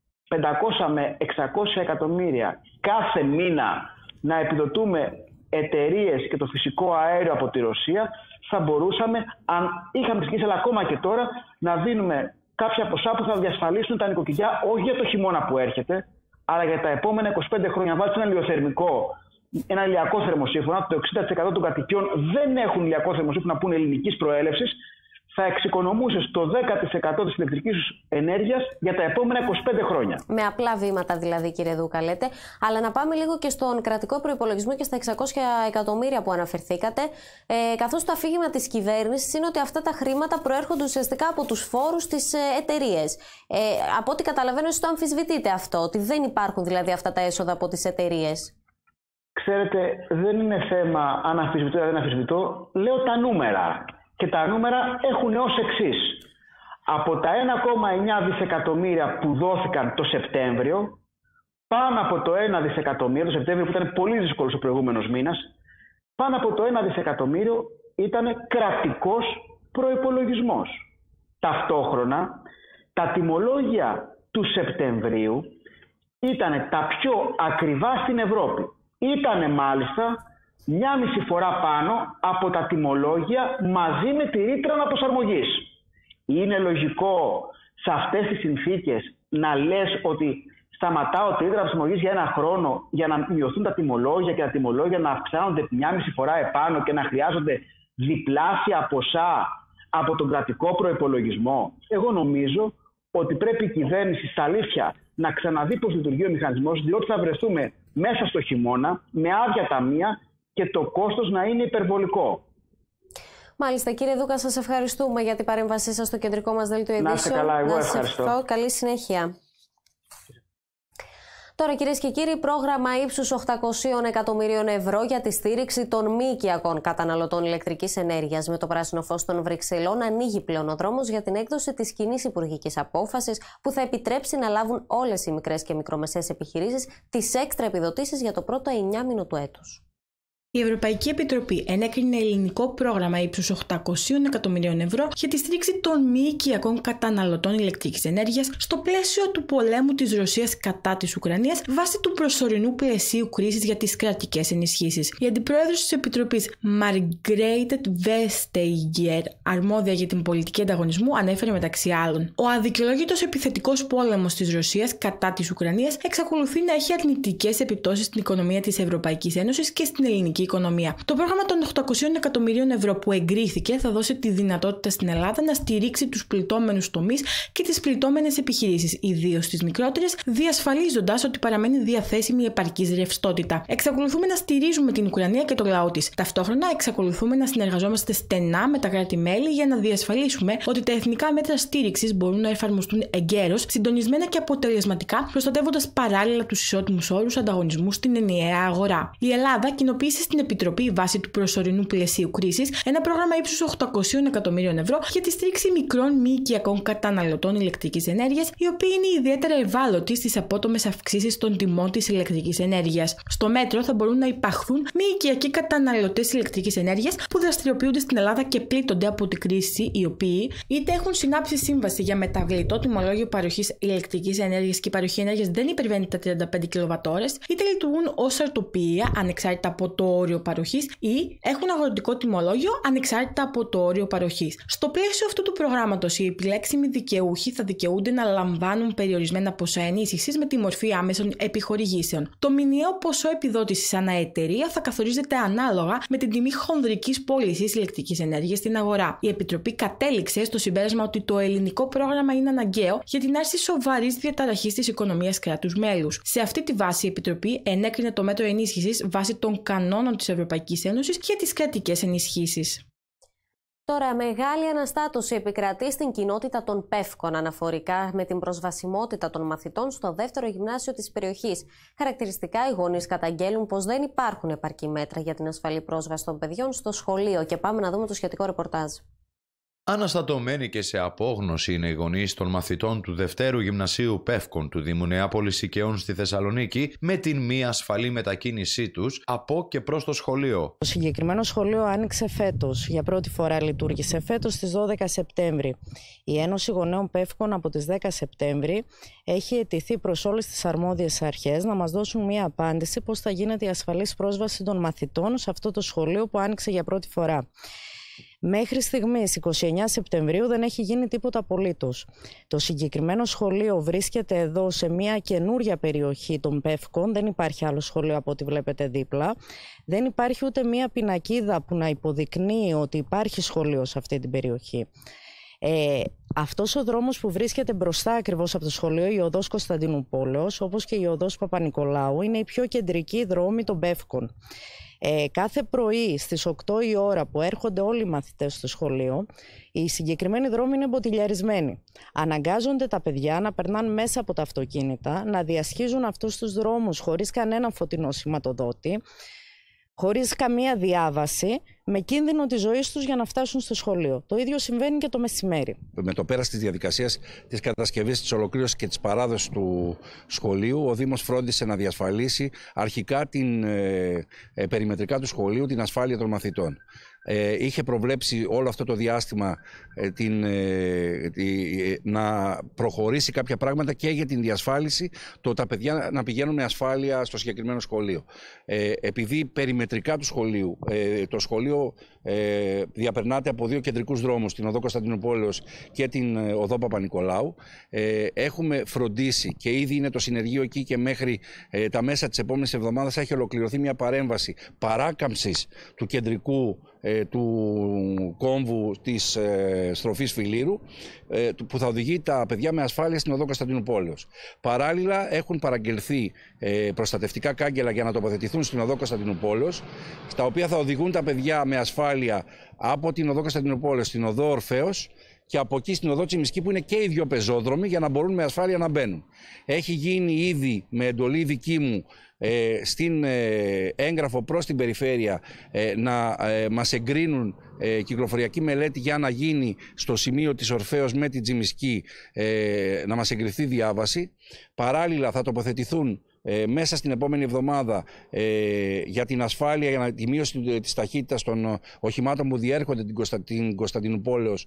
500 με 600 εκατομμύρια κάθε μήνα να επιδοτούμε εταιρείες και το φυσικό αέριο από τη Ρωσία, θα μπορούσαμε, αν είχαμε ξεκινήσει, αλλά ακόμα και τώρα, να δίνουμε κάποια ποσά που θα διασφαλίσουν τα νοικοκυριά, όχι για το χειμώνα που έρχεται, αλλά για τα επόμενα 25 χρόνια. Βάλτε ένα ηλιοθερμικό, ένα ηλιακό θερμοσύφωνα, το 60% των κατοικιών δεν έχουν ηλιακό θερμοσύφωνα που είναι ελληνικής προέλευσης, θα εξοικονομούσε στο 10% της ηλεκτρικής ενέργειας για τα επόμενα 25 χρόνια. Με απλά βήματα δηλαδή, κύριε Δούκα, λέτε. Αλλά να πάμε λίγο και στον κρατικό προϋπολογισμό και στα 600 εκατομμύρια που αναφερθήκατε. Καθώς το αφήγημα της κυβέρνησης είναι ότι αυτά τα χρήματα προέρχονται ουσιαστικά από τους φόρους της εταιρείες. Από ό,τι καταλαβαίνω, εσείς το αμφισβητείτε αυτό, ότι δεν υπάρχουν δηλαδή αυτά τα έσοδα από τις εταιρείες. Ξέρετε, δεν είναι θέμα αν αμφισβητώ ή δεν αμφισβητώ. Λέω τα νούμερα. Και τα νούμερα έχουν ως εξής. Από τα 1,9 δισεκατομμύρια που δόθηκαν το Σεπτέμβριο, πάνω από το 1 δισεκατομμύριο, το Σεπτέμβριο που ήταν πολύ δύσκολος ο προηγούμενος μήνας, πάνω από το 1 δισεκατομμύριο ήταν κρατικός προϋπολογισμός. Ταυτόχρονα, τα τιμολόγια του Σεπτεμβρίου ήταν τα πιο ακριβά στην Ευρώπη. Ήτανε μάλιστα 1,5 φορά πάνω από τα τιμολόγια μαζί με τη ρήτρα αναπροσαρμογής. Είναι λογικό σε αυτές τις συνθήκες να λες ότι σταματάω τη ρήτρα αναπροσαρμογής για ένα χρόνο για να μειωθούν τα τιμολόγια και τα τιμολόγια να αυξάνονται 1,5 φορά επάνω και να χρειάζονται διπλάσια ποσά από τον κρατικό προϋπολογισμό? Εγώ νομίζω ότι πρέπει η κυβέρνηση στα αλήθεια να ξαναδεί πώς λειτουργεί ο μηχανισμός, διότι θα βρεθούμε μέσα στο χειμώνα με άδεια ταμεία και το κόστος να είναι υπερβολικό. Μάλιστα, κύριε Δούκα, σας ευχαριστούμε για την παρέμβασή σας στο κεντρικό μας δελτίο ειδήσεων. Να είστε καλά, εγώ ευχαριστώ. Καλή συνέχεια. Τώρα, κυρίες και κύριοι, πρόγραμμα ύψους 800 εκατομμυρίων ευρώ για τη στήριξη των μη οικιακών καταναλωτών ηλεκτρικής ενέργειας. Με το πράσινο φως των Βρυξελών ανοίγει πλέον ο δρόμος για την έκδοση της κοινής υπουργικής απόφασης που θα επιτρέψει να λάβουν όλες οι μικρές και μικρομεσαίες επιχειρήσεις τις έξτρα επιδοτήσεις για το πρώτο 9μηνο του έτους. Η Ευρωπαϊκή Επιτροπή ενέκρινε ελληνικό πρόγραμμα ύψους 800 εκατομμυρίων ευρώ για τη στήριξη των μη οικιακών καταναλωτών ηλεκτρικής ενέργειας στο πλαίσιο του πολέμου της Ρωσίας κατά της Ουκρανίας βάσει του προσωρινού πλαισίου κρίσης για τις κρατικές ενισχύσεις. Η αντιπρόεδρος της Επιτροπής, Margrethe Vestager, αρμόδια για την πολιτική ανταγωνισμού, ανέφερε μεταξύ άλλων: ο αδικαιολόγητος επιθετικός πόλεμος της Ρωσίας κατά της Ουκρανίας εξακολουθεί να έχει αρνητικές επιπτώσεις στην οικονομία της Ευρωπαϊκής Ένωσης και στην ελληνική οικονομία. Το πρόγραμμα των 800 εκατομμυρίων ευρώ που εγκρίθηκε θα δώσει τη δυνατότητα στην Ελλάδα να στηρίξει τους πληττόμενους τομείς και τις πληττόμενες επιχειρήσεις, ιδίως τις μικρότερες, διασφαλίζοντας ότι παραμένει διαθέσιμη επαρκής ρευστότητα. Εξακολουθούμε να στηρίζουμε την Ουκρανία και το λαό της. Ταυτόχρονα, εξακολουθούμε να συνεργαζόμαστε στενά με τα κράτη-μέλη για να διασφαλίσουμε ότι τα εθνικά μέτρα στήριξης μπορούν να εφαρμοστούν εγκαίρως, συντονισμένα και αποτελεσματικά, προστατεύοντας παράλληλα τους ισότιμους όρους ανταγωνισμού στην ενιαία αγορά. Η Ελλάδα κοινοποίησε στην Επιτροπή βάσει του προσωρινού πλαισίου κρίσης ένα πρόγραμμα ύψους 800 εκατομμυρίων ευρώ για τη στήριξη μικρών μη οικιακών καταναλωτών ηλεκτρικής ενέργειας, οι οποίοι είναι ιδιαίτερα ευάλωτοι στις απότομες αυξήσεις των τιμών της ηλεκτρικής ενέργειας. Στο μέτρο θα μπορούν να υπαχθούν μη οικιακοί καταναλωτές ηλεκτρικής ενέργειας που δραστηριοποιούνται στην Ελλάδα και πλήττονται από την κρίση, οι οποίοι είτε έχουν συνάψει σύμβαση για μεταβλητό τιμολόγιο παροχής ηλεκτρικής ενέργειας και η παροχή ενέργειας δεν υπερβαίνει τα 35 kWh, είτε λειτουργούν ως αρτοπία ανεξάρτητα από το όριο παροχής ή έχουν αγροτικό τιμολόγιο ανεξάρτητα από το όριο παροχής. Στο πλαίσιο αυτού του προγράμματος, οι επιλέξιμοι δικαιούχοι θα δικαιούνται να λαμβάνουν περιορισμένα ποσά ενίσχυσης με τη μορφή άμεσων επιχορηγήσεων. Το μηνιαίο ποσό επιδότησης ανά εταιρεία θα καθορίζεται ανάλογα με την τιμή χονδρικής πώλησης ηλεκτρικής ενέργειας στην αγορά. Η Επιτροπή κατέληξε στο συμπέρασμα ότι το ελληνικό πρόγραμμα είναι αναγκαίο για την άρση σοβαρής διαταραχής της οικονομίας κράτους μέλους. Σε αυτή τη βάση, η Επιτροπή ενέκρινε το μέτρο ενίσχυσης βάσει των κανόνων της Ευρωπαϊκής Ένωσης για τις κρατικές ενισχύσεις. Τώρα, μεγάλη αναστάτωση επικρατεί στην κοινότητα των Πεύκων αναφορικά με την προσβασιμότητα των μαθητών στο δεύτερο γυμνάσιο της περιοχής. Χαρακτηριστικά, οι γονείς καταγγέλουν πως δεν υπάρχουν επαρκή μέτρα για την ασφαλή πρόσβαση των παιδιών στο σχολείο. Και πάμε να δούμε το σχετικό ρεπορτάζ. Αναστατωμένοι και σε απόγνωση είναι οι γονείς των μαθητών του Δευτέρου Γυμνασίου Πεύκων του Δήμου Νεάπολης Οικαιών στη Θεσσαλονίκη με την μη ασφαλή μετακίνησή τους από και προς το σχολείο. Το συγκεκριμένο σχολείο άνοιξε φέτος, για πρώτη φορά λειτουργήσε φέτος στις 12 Σεπτέμβρη. Η Ένωση Γονέων Πεύκων από τις 10 Σεπτέμβρη έχει αιτηθεί προς όλες τις αρμόδιες αρχές να μας δώσουν μία απάντηση πώς θα γίνεται η ασφαλής πρόσβαση των μαθητών σε αυτό το σχολείο που άνοιξε για πρώτη φορά. Μέχρι στιγμής, 29 Σεπτεμβρίου, δεν έχει γίνει τίποτα απολύτως. Το συγκεκριμένο σχολείο βρίσκεται εδώ σε μια καινούρια περιοχή των Πεύκων, δεν υπάρχει άλλο σχολείο από ό,τι βλέπετε δίπλα. Δεν υπάρχει ούτε μια πινακίδα που να υποδεικνύει ότι υπάρχει σχολείο σε αυτή την περιοχή. Αυτός ο δρόμος που βρίσκεται μπροστά ακριβώς από το σχολείο, η οδός Κωνσταντινούπολεως, όπως και η οδός Παπα-Νικολάου, είναι η πιο κεντρική δρόμη των Πεύκων. Κάθε πρωί στις 8 η ώρα που έρχονται όλοι οι μαθητές στο σχολείο, οι συγκεκριμένοι δρόμοι είναι μποτιλιαρισμένοι. Αναγκάζονται τα παιδιά να περνάνε μέσα από τα αυτοκίνητα, να διασχίζουν αυτούς τους δρόμους χωρίς κανένα φωτεινό σηματοδότη, χωρίς καμία διάβαση, με κίνδυνο της ζωής τους για να φτάσουν στο σχολείο. Το ίδιο συμβαίνει και το μεσημέρι. Με το πέρας της διαδικασίας της κατασκευής, της ολοκλήρωσης και της παράδοσης του σχολείου, ο Δήμος φρόντισε να διασφαλίσει αρχικά περιμετρικά του σχολείου την ασφάλεια των μαθητών. Είχε προβλέψει όλο αυτό το διάστημα να προχωρήσει κάποια πράγματα και για την διασφάλιση τα παιδιά να πηγαίνουν με ασφάλεια στο συγκεκριμένο σχολείο. Επειδή περιμετρικά του σχολείου, το σχολείο διαπερνάται από δύο κεντρικούς δρόμους, την οδό Κωνσταντινούπολεως και την οδό Παπα-Νικολάου, έχουμε φροντίσει και ήδη είναι το συνεργείο εκεί και μέχρι τα μέσα της επόμενης εβδομάδας έχει ολοκληρωθεί μια παρέμβαση παράκαμψης του κεντρικού του κόμβου της στροφής Φιλήρου, που θα οδηγεί τα παιδιά με ασφάλεια στην οδό Κωνσταντινούπολεως. Παράλληλα έχουν παραγγελθεί προστατευτικά κάγκελα για να τοποθετηθούν στην οδό Κωνσταντινούπολεως, στα οποία θα οδηγούν τα παιδιά με ασφάλεια από την οδό Κωνσταντινούπολεως στην οδό Ορφέως και από εκεί στην οδό Τσιμισκή, που είναι και οι δύο πεζόδρομοι, για να μπορούν με ασφάλεια να μπαίνουν. Έχει γίνει ήδη με εντολή δική μου στην έγγραφο προς την περιφέρεια να μας εγκρίνουν κυκλοφοριακή μελέτη για να γίνει στο σημείο της Ορφέως με την Τσιμισκή να μας εγκριθεί διάβαση. Παράλληλα θα τοποθετηθούν μέσα στην επόμενη εβδομάδα για την ασφάλεια, για τη μείωση της ταχύτητας των οχημάτων που διέρχονται την Κωνσταντινούπολεως,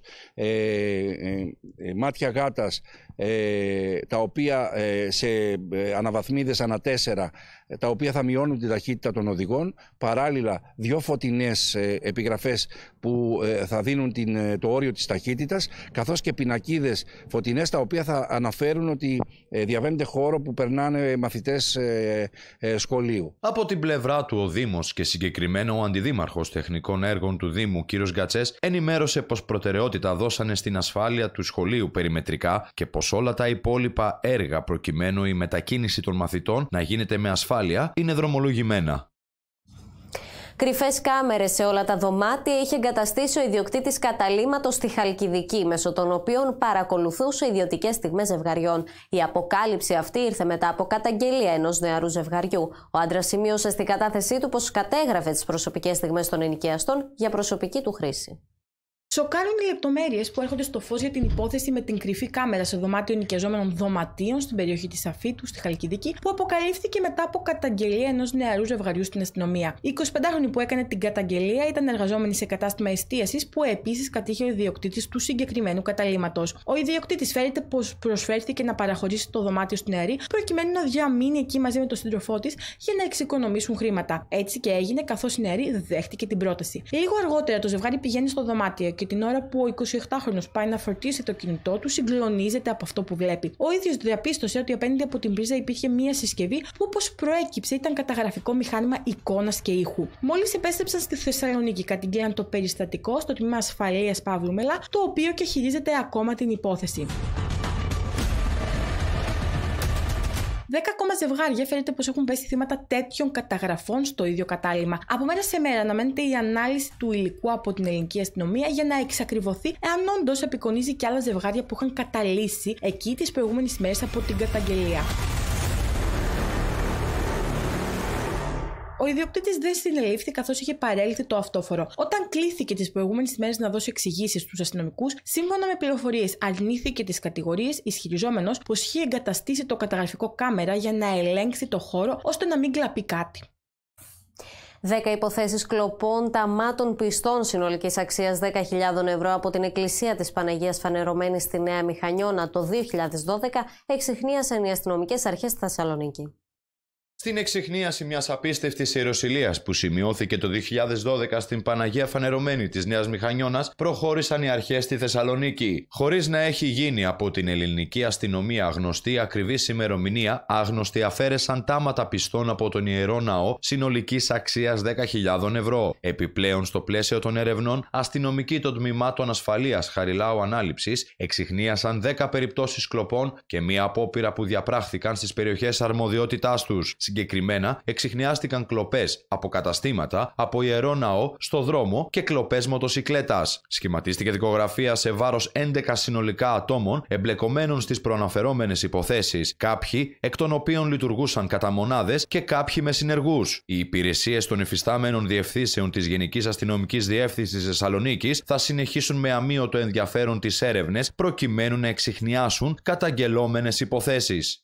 μάτια γάτας, τα οποία σε αναβαθμίδες ανά 4, τα οποία θα μειώνουν την ταχύτητα των οδηγών. Παράλληλα, δύο φωτεινές επιγραφές που θα δίνουν το όριο της ταχύτητας, καθώς και πινακίδες φωτεινές, τα οποία θα αναφέρουν ότι διαβαίνεται χώρο που περνάνε μαθητές σχολείου. Από την πλευρά του, ο Δήμος και συγκεκριμένα ο Αντιδήμαρχος Τεχνικών Έργων του Δήμου, κ. Γκατσές, ενημέρωσε πως προτεραιότητα δώσανε στην ασφάλεια του σχολείου περιμετρικά και πως όλα τα υπόλοιπα έργα προκειμένου η μετακίνηση των μαθητών να γίνεται με ασφάλεια είναι δρομολογημένα. Κρυφές κάμερες σε όλα τα δωμάτια είχε εγκαταστήσει ο ιδιοκτήτης καταλύματος στη Χαλκιδική, μέσω των οποίων παρακολουθούσε ιδιωτικές στιγμές ζευγαριών. Η αποκάλυψη αυτή ήρθε μετά από καταγγελία ενός νεαρού ζευγαριού. Ο άντρας σημείωσε στην κατάθεσή του πως κατέγραφε τις προσωπικές στιγμές των ενοικιαστών για προσωπική του χρήση. Σοκάρουν οι λεπτομέρειες που έρχονται στο φως για την υπόθεση με την κρυφή κάμερα σε δωμάτιο νοικιαζόμενων δωματίων στην περιοχή της Αφήτου, στη Χαλκιδική, που αποκαλύφθηκε μετά από καταγγελία ενός νεαρού ζευγαριού στην αστυνομία. Η 25χρονη που έκανε την καταγγελία ήταν εργαζόμενη σε κατάστημα εστίασης που επίσης κατήχε ο ιδιοκτήτης του συγκεκριμένου καταλύματος. Ο ιδιοκτήτης φέρεται πως προσφέρθηκε να παραχωρήσει το δωμάτιο στην νεαρή προκειμένου να διαμείνει εκεί μαζί με τον σύντροφό της για να εξοικονομήσουν χρήματα. Έτσι και έγινε, καθώς η νεαρή δέχτηκε την πρόταση. Λίγο αργότερα το ζευγάρι πηγαίνει στο δωμάτιο και την ώρα που ο 28χρονος πάει να φορτίσει το κινητό του, συγκλονίζεται από αυτό που βλέπει. Ο ίδιος διαπίστωσε ότι απέναντι από την πρίζα υπήρχε μία συσκευή που, όπως προέκυψε, ήταν καταγραφικό μηχάνημα εικόνας και ήχου. Μόλις επέστρεψαν στη Θεσσαλονίκη, κατήγγειλαν το περιστατικό στο τμήμα ασφαλείας Παύλου Μελά, το οποίο και χειρίζεται ακόμα την υπόθεση. 10 ακόμα ζευγάρια φαίνεται πως έχουν πέσει θύματα τέτοιων καταγραφών στο ίδιο κατάλημα. Από μέρα σε μέρα αναμένεται η ανάλυση του υλικού από την ελληνική αστυνομία για να εξακριβωθεί εάν όντως απεικονίζει και άλλα ζευγάρια που είχαν καταλύσει εκεί τις προηγούμενες μέρες από την καταγγελία. Ο ιδιοκτήτης δεν συνελήφθη καθώς είχε παρέλθει το αυτόφορο. Όταν κλήθηκε τις προηγούμενες μέρες να δώσει εξηγήσεις στους αστυνομικούς, σύμφωνα με πληροφορίες αρνήθηκε τις κατηγορίες, ισχυριζόμενος πως είχε εγκαταστήσει το καταγραφικό κάμερα για να ελέγξει το χώρο ώστε να μην κλαπεί κάτι. 10 υποθέσεις κλοπών ταμάτων πιστών συνολικής αξίας 10.000 ευρώ από την Εκκλησία της Παναγίας Φανερωμένης στη Νέα Μηχανιώνα το 2012 εξιχνίασαν οι αστυνομικές αρχές στη Θεσσαλονίκη. Στην εξιχνίαση μιας απίστευτης ιεροσυλίας που σημειώθηκε το 2012 στην Παναγία Φανερωμένη της Νέας Μηχανιώνας, προχώρησαν οι αρχές στη Θεσσαλονίκη. Χωρίς να έχει γίνει από την ελληνική αστυνομία γνωστή ακριβής ημερομηνία, άγνωστοι αφαίρεσαν τάματα πιστών από τον Ιερό Ναό συνολικής αξίας 10.000 ευρώ. Επιπλέον, στο πλαίσιο των ερευνών, αστυνομικοί των τμήματων ασφαλείας Χαριλάου Ανάληψης εξιχνίασαν 10 περιπτώσεις κλοπών και μία απόπειρα που διαπράχθηκαν στις περιοχές αρμοδιότητάς τους. Συγκεκριμένα, εξιχνιάστηκαν κλοπές από καταστήματα, από Ιερό Ναό, στο δρόμο και κλοπές μοτοσικλέτας. Σχηματίστηκε δικογραφία σε βάρος 11 συνολικά ατόμων εμπλεκομένων στις προαναφερόμενες υποθέσεις, κάποιοι εκ των οποίων λειτουργούσαν κατά μονάδες και κάποιοι με συνεργούς. Οι υπηρεσίες των υφιστάμενων διευθύνσεων της Γενικής Αστυνομικής Διεύθυνσης Θεσσαλονίκης θα συνεχίσουν με αμείωτο ενδιαφέρον τις έρευνες προκειμένου να εξιχνιάσουν καταγγελόμενες υποθέσεις.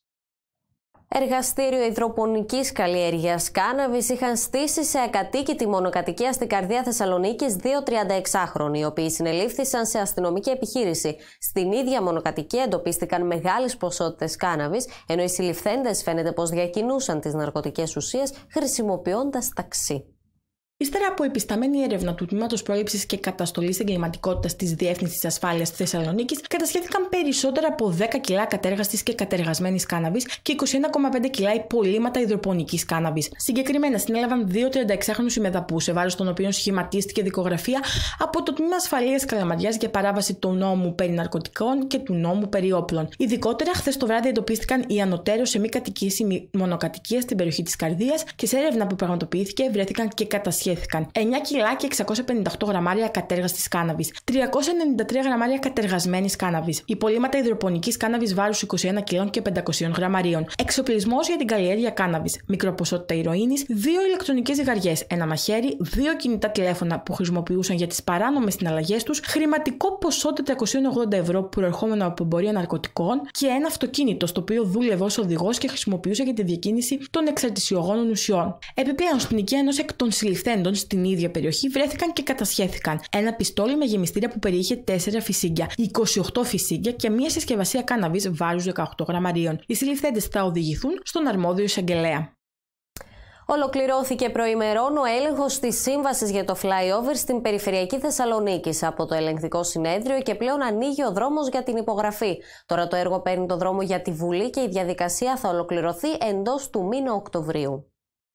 Εργαστήριο υδροπονικής καλλιέργειας κάναβης είχαν στήσει σε ακατοίκητη μονοκατοικία στην καρδιά Θεσσαλονίκης 2 36χρονοι, οι οποίοι συνελήφθησαν σε αστυνομική επιχείρηση. Στην ίδια μονοκατοικία εντοπίστηκαν μεγάλες ποσότητες κάναβης, ενώ οι συλληφθέντες φαίνεται πως διακινούσαν τις ναρκωτικές ουσίες χρησιμοποιώντας ταξί. Ύστερα από επισταμένη έρευνα του Τμήματος Πρόληψης και Καταστολής Εγκληματικότητας της Διεύθυνσης Ασφάλειας της Θεσσαλονίκης, κατασχέθηκαν περισσότερα από 10 κιλά κατέργαστης και κατεργασμένης κάναβης και 21,5 κιλά υπολείμματα υδροπονικής κάναβης. Συγκεκριμένα, συνέλαβαν 2 36χρονους ημεδαπούς, σε βάρος των οποίων σχηματίστηκε δικογραφία από το Τμήμα Ασφαλείας Καλαμαριάς για παράβαση του νόμου περί ναρκωτικών και του νόμου περί όπλων. Ειδικότερα, χθες το βράδυ εντοπίστηκαν οι ανωτέρως σε μη κατοικήσιμη μονοκατοικία στην περιοχή της Καρδίας και σε έρευνα που πραγματοποιήθηκε βρέθηκαν και κατασχέθηκαν 9 κιλά και 658 γραμμάρια κατέργαστης κάναβης, 393 γραμμάρια κατεργασμένης κάναβης, υπολείμματα υδροπονικής κάναβης βάρους 21 κιλών και 500 γραμμαρίων, εξοπλισμός για την καλλιέργεια κάναβης, μικροποσότητα ηρωίνης, 2 ηλεκτρονικές ζυγαριές, ένα μαχαίρι, 2 κινητά τηλέφωνα που χρησιμοποιούσαν για τις παράνομες συναλλαγές τους, χρηματικό ποσό 480 ευρώ προερχόμενο από εμπορία ναρκωτικών και ένα αυτοκίνητο στο οποίο δούλευε ως οδηγός και χρησιμοποιούσε για τη διακίνηση των εξαρτησιογόνων ουσιών. Επιπλέον, στην οικία ενός εκ των συλληφθέντων στην ίδια περιοχή βρέθηκαν και κατασχέθηκαν ένα πιστόλι με γεμιστήρια που περιείχε 4 φυσίγγια, 28 φυσίγγια και μια συσκευασία κάναβης βάρους 18 γραμμαρίων. Οι συλληφθέντες θα οδηγηθούν στον αρμόδιο εισαγγελέα. Ολοκληρώθηκε προημερών ο έλεγχος της σύμβασης για το flyover στην περιφερειακή Θεσσαλονίκης από το ελεγκτικό συνέδριο και πλέον ανοίγει ο δρόμος για την υπογραφή. Τώρα το έργο παίρνει το δρόμο για τη Βουλή και η διαδικασία θα ολοκληρωθεί εντός του μήνα Οκτωβρίου.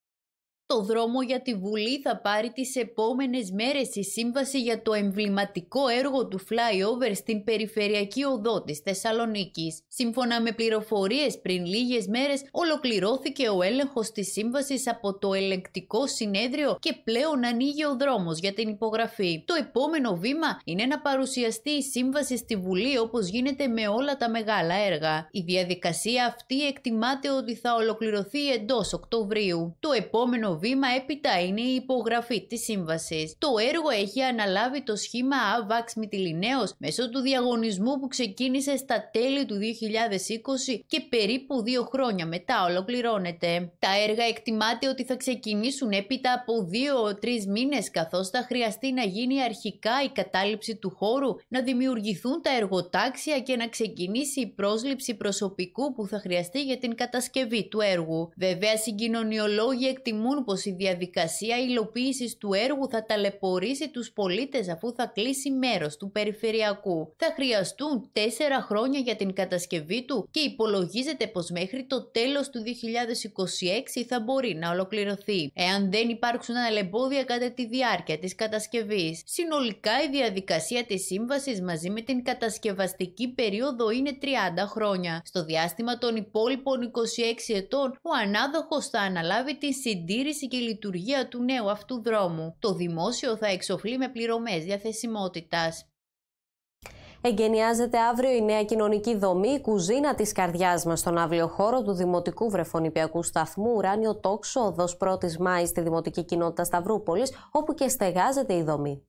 Το δρόμο για τη Βουλή θα πάρει τις επόμενες μέρες η σύμβαση για το εμβληματικό έργο του flyover στην περιφερειακή οδό της Θεσσαλονίκης. Σύμφωνα με πληροφορίες, πριν λίγες μέρες ολοκληρώθηκε ο έλεγχος της σύμβασης από το ελεγκτικό συνέδριο και πλέον ανοίγει ο δρόμος για την υπογραφή. Το επόμενο βήμα είναι να παρουσιαστεί η σύμβαση στη Βουλή όπως γίνεται με όλα τα μεγάλα έργα. Η διαδικασία αυτή εκτιμάται ότι θα ολοκληρωθεί εντός Οκτωβρίου. Το επόμενο επόμενο βήμα έπειτα είναι η υπογραφή της σύμβασης. Το έργο έχει αναλάβει το σχήμα ΑΒΑΞ Μυτιληναίος μέσω του διαγωνισμού που ξεκίνησε στα τέλη του 2020 και περίπου 2 χρόνια μετά ολοκληρώνεται. Τα έργα εκτιμάται ότι θα ξεκινήσουν έπειτα από 2-3 μήνες, καθώς θα χρειαστεί να γίνει αρχικά η κατάληψη του χώρου, να δημιουργηθούν τα εργοτάξια και να ξεκινήσει η πρόσληψη προσωπικού που θα χρειαστεί για την κατασκευή του έργου. Βέβαια, συγκοινωνιολόγοι εκτιμούν πως η διαδικασία υλοποίησης του έργου θα ταλαιπωρήσει τους πολίτες αφού θα κλείσει μέρος του περιφερειακού. Θα χρειαστούν 4 χρόνια για την κατασκευή του και υπολογίζεται πως μέχρι το τέλος του 2026 θα μπορεί να ολοκληρωθεί, εάν δεν υπάρξουν αλλεμπόδια κατά τη διάρκεια της κατασκευής. Συνολικά η διαδικασία της σύμβασης μαζί με την κατασκευαστική περίοδο είναι 30 χρόνια. Στο διάστημα των υπόλοιπων 26 ετών, ο ανάδοχος θα αναλάβει τη συντήρηση και λειτουργία του νέου αυτού δρόμου. Το δημόσιο θα εξοφλεί με πληρωμές διαθεσιμότητας. Εγκαινιάζεται αύριο η νέα κοινωνική δομή, η κουζίνα της καρδιάς μας, στον αύριο χώρο του Δημοτικού Βρεφονιπιακού Σταθμού Ουράνιο Τόξο, οδός 1ης Μάη στη Δημοτική Κοινότητα Σταυρούπολης, όπου και στεγάζεται η δομή.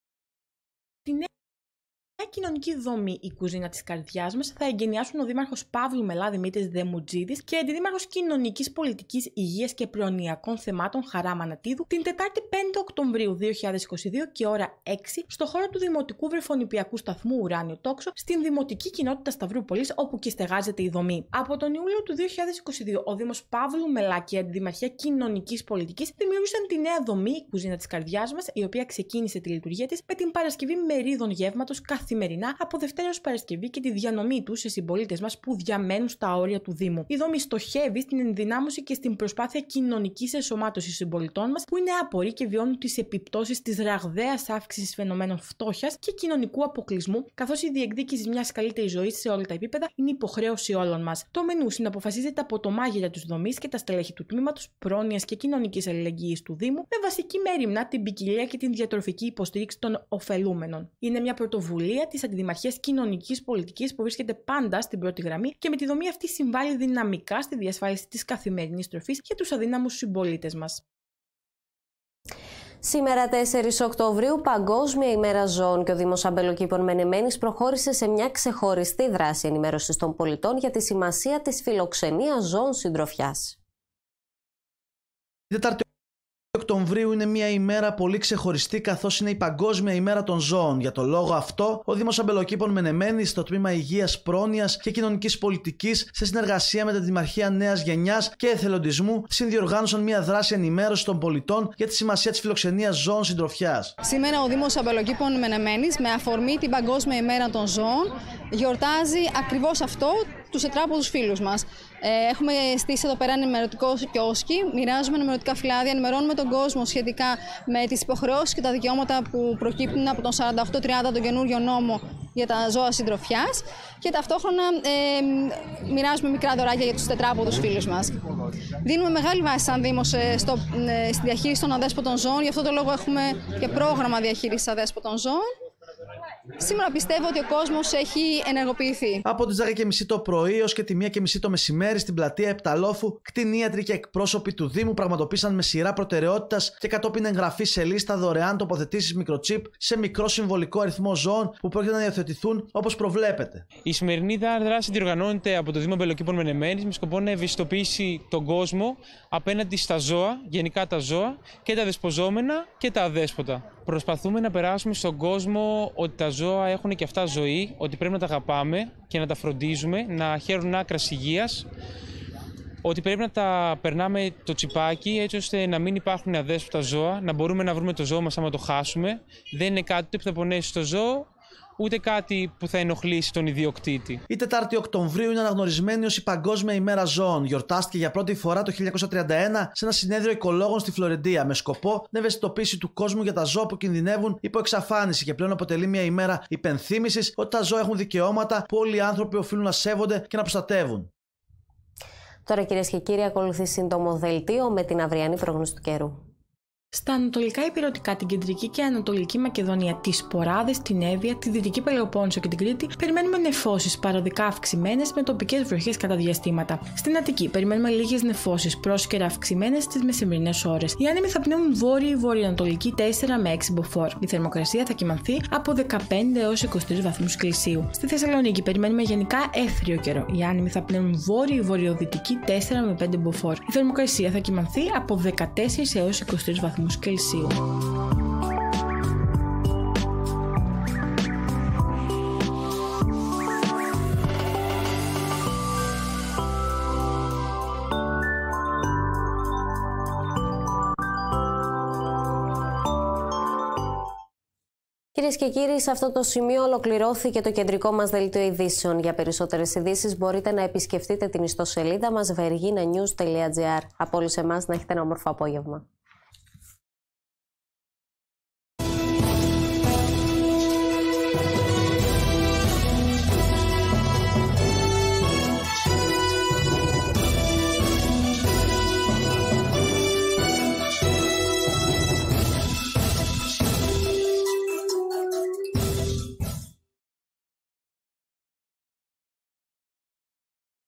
Η κοινωνική δομή, η κουζίνα της καρδιάς μας, θα εγκαινιάσουν ο Δήμαρχος Παύλου Μελά Δημήτρης Δεμουτζίδης και η Αντιδήμαρχος Κοινωνικής Πολιτικής Υγείας και Προνοιακών Θεμάτων Χαρά Μανατίδου την Τετάρτη 5 Οκτωβρίου 2022 και ώρα 6 στο χώρο του Δημοτικού Βρεφονιπιακού Σταθμού Ουράνιο Τόξο στην Δημοτική Κοινότητα Σταυρούπολης, όπου και στεγάζεται η δομή. Από τον Ιούλιο του 2022, ο Δήμος Παύλου Μελά και η Αντιδημαρχία Κοινωνικής Πολιτικής δημιούργησαν τη νέα δομή, η κουζίνα της καρδιάς μας, η οποία ξεκίνησε τη λειτουργία της με την παρασκευή μερίδων γεύματος καθημερινά από Δευτέρα ως Παρασκευή και τη διανομή του σε συμπολίτες μας που διαμένουν στα όρια του Δήμου. Η δομή στοχεύει στην ενδυνάμωση και στην προσπάθεια κοινωνικής ενσωμάτωσης συμπολιτών μας που είναι άποροι και βιώνουν τις επιπτώσεις της ραγδαίας αύξησης φαινομένων φτώχειας και κοινωνικού αποκλεισμού, καθώς η διεκδίκηση μιας καλύτερης ζωής σε όλα τα επίπεδα είναι υποχρέωση όλων μας. Το μενού συναποφασίζεται από το μάγειρα της δομής και τα στελέχη του τμήματος πρόνοιας και κοινωνικής αλληλεγγύης του Δήμου, με βασική μέριμνα την ποικιλία και την διατροφική υποστήριξη των ωφελούμενων. Είναι μια πρωτοβουλία της Αντιδημαρχίας Κοινωνικής Πολιτικής που βρίσκεται πάντα στην πρώτη γραμμή και με τη δομή αυτή συμβάλλει δυναμικά στη διασφάλιση της καθημερινής τροφής για τους αδύναμους συμπολίτες μας. Σήμερα 4 Οκτωβρίου, Παγκόσμια ημέρα ζώων, και ο Δήμος Αμπελοκήπων Μενεμένης προχώρησε σε μια ξεχωριστή δράση ενημέρωσης των πολιτών για τη σημασία της φιλοξενίας ζώων συντροφιάς. Οκτωβρίου είναι μια ημέρα πολύ ξεχωριστή, καθώς είναι η Παγκόσμια ημέρα των ζώων. Για το λόγο αυτό, ο Δήμος Αμπελοκήπων Μενεμένης, στο Τμήμα Υγείας, Πρόνοιας και Κοινωνικής Πολιτικής, σε συνεργασία με την Δημαρχία Νέας Γενιάς και Εθελοντισμού, συνδιοργάνωσαν μια δράση ενημέρωσης των πολιτών για τη σημασία της φιλοξενίας ζώων συντροφιάς. Σήμερα ο Δήμος Αμπελοκήπων Μενεμένης, με αφορμή την Παγκόσμια ημέρα των ζώων, γιορτάζει ακριβώς αυτό, τους τετράποδους φίλους μας. Έχουμε στήσει εδώ πέρα ενημερωτικό κιόσκι, μοιράζουμε ενημερωτικά φυλάδια, ενημερώνουμε τον κόσμο σχετικά με τις υποχρεώσεις και τα δικαιώματα που προκύπτουν από τον 48-30, τον καινούριο νόμο για τα ζώα συντροφιάς, και ταυτόχρονα μοιράζουμε μικρά δωράκια για τους τετράποδους φίλους μας. Δίνουμε μεγάλη βάση σαν Δήμος στη διαχείριση των αδέσποτων ζώων, γι' αυτό το λόγο έχουμε και πρόγραμμα διαχείρισης αδέσποτων ζώων. Σήμερα πιστεύω ότι ο κόσμος έχει ενεργοποιηθεί. Από τις 10:30 το πρωί έως και τη 1:30 το μεσημέρι στην πλατεία Επταλόφου, κτηνίατροι και εκπρόσωποι του Δήμου πραγματοποίησαν με σειρά προτεραιότητας και κατόπιν εγγραφή σε λίστα δωρεάν τοποθετήσεις μικροτσίπ σε μικρό συμβολικό αριθμό ζώων που πρόκειται να υιοθετηθούν όπως προβλέπεται. Η σημερινή δράση διοργανώνεται από το Δήμο Αμπελοκήπων Μενεμένης με σκοπό να ευαισθητοποιήσει τον κόσμο απέναντι στα ζώα, γενικά τα ζώα, και τα δεσποζόμενα και τα αδέσποτα. Προσπαθούμε να περάσουμε στον κόσμο ότι τα ζώα έχουν και αυτά ζωή, ότι πρέπει να τα αγαπάμε και να τα φροντίζουμε, να χαίρουν άκρας υγείας, ότι πρέπει να τα περνάμε το τσιπάκι έτσι ώστε να μην υπάρχουν αδέσποτα ζώα, να μπορούμε να βρούμε το ζώο μας άμα το χάσουμε. Δεν είναι κάτι που θα πονέσει το ζώο, ούτε κάτι που θα ενοχλήσει τον ιδιοκτήτη. Η 4η Οκτωβρίου είναι αναγνωρισμένη ως η Παγκόσμια ημέρα ζώων. Γιορτάστηκε για πρώτη φορά το 1931 σε ένα συνέδριο οικολόγων στη Φλωρεντία, με σκοπό να ευαισθητοποιήσει του κόσμου για τα ζώα που κινδυνεύουν υπό εξαφάνιση, και πλέον αποτελεί μια ημέρα υπενθύμησης ότι τα ζώα έχουν δικαιώματα που όλοι οι άνθρωποι οφείλουν να σέβονται και να προστατεύουν. Τώρα, κυρίες και κύριοι, ακολουθεί σύντομο δελτίο με την αυριανή πρόγνωση του καιρού. Στα ανατολικά ηπειρωτικά, την κεντρική και ανατολική Μακεδονία, τις Ποράδες, την Εύβοια, τη δυτική Πελοπόννησο και την Κρήτη, περιμένουμε νεφώσεις παροδικά αυξημένες με τοπικές βροχές κατά διαστήματα. Στην Αττική, περιμένουμε λίγες νεφώσεις πρόσκαιρα αυξημένες στις μεσημβρινές ώρες. Οι άνεμοι θα πνέουν βόρειο-βορειοανατολική 4 με 6 μποφόρ. Η θερμοκρασία θα κυμανθεί από 15 έως 23 βαθμούς Κελσίου. Στη Θεσσαλονίκη, περιμένουμε γενικά έθριο καιρό. Οι άνεμοι θα πνέουν βόρειο-βορειοδυτική 4 με 5 μποφόρ. Η θερμοκρασία θα κυμανθεί από 14 έως 23 βαθμούς Κελσίου. Κυρίες και κύριοι, σε αυτό το σημείο ολοκληρώθηκε το κεντρικό μας δελτίο ειδήσεων. Για περισσότερες ειδήσεις μπορείτε να επισκεφτείτε την ιστοσελίδα μας verginanews.gr. Από όλους εμάς να έχετε ένα όμορφο απόγευμα.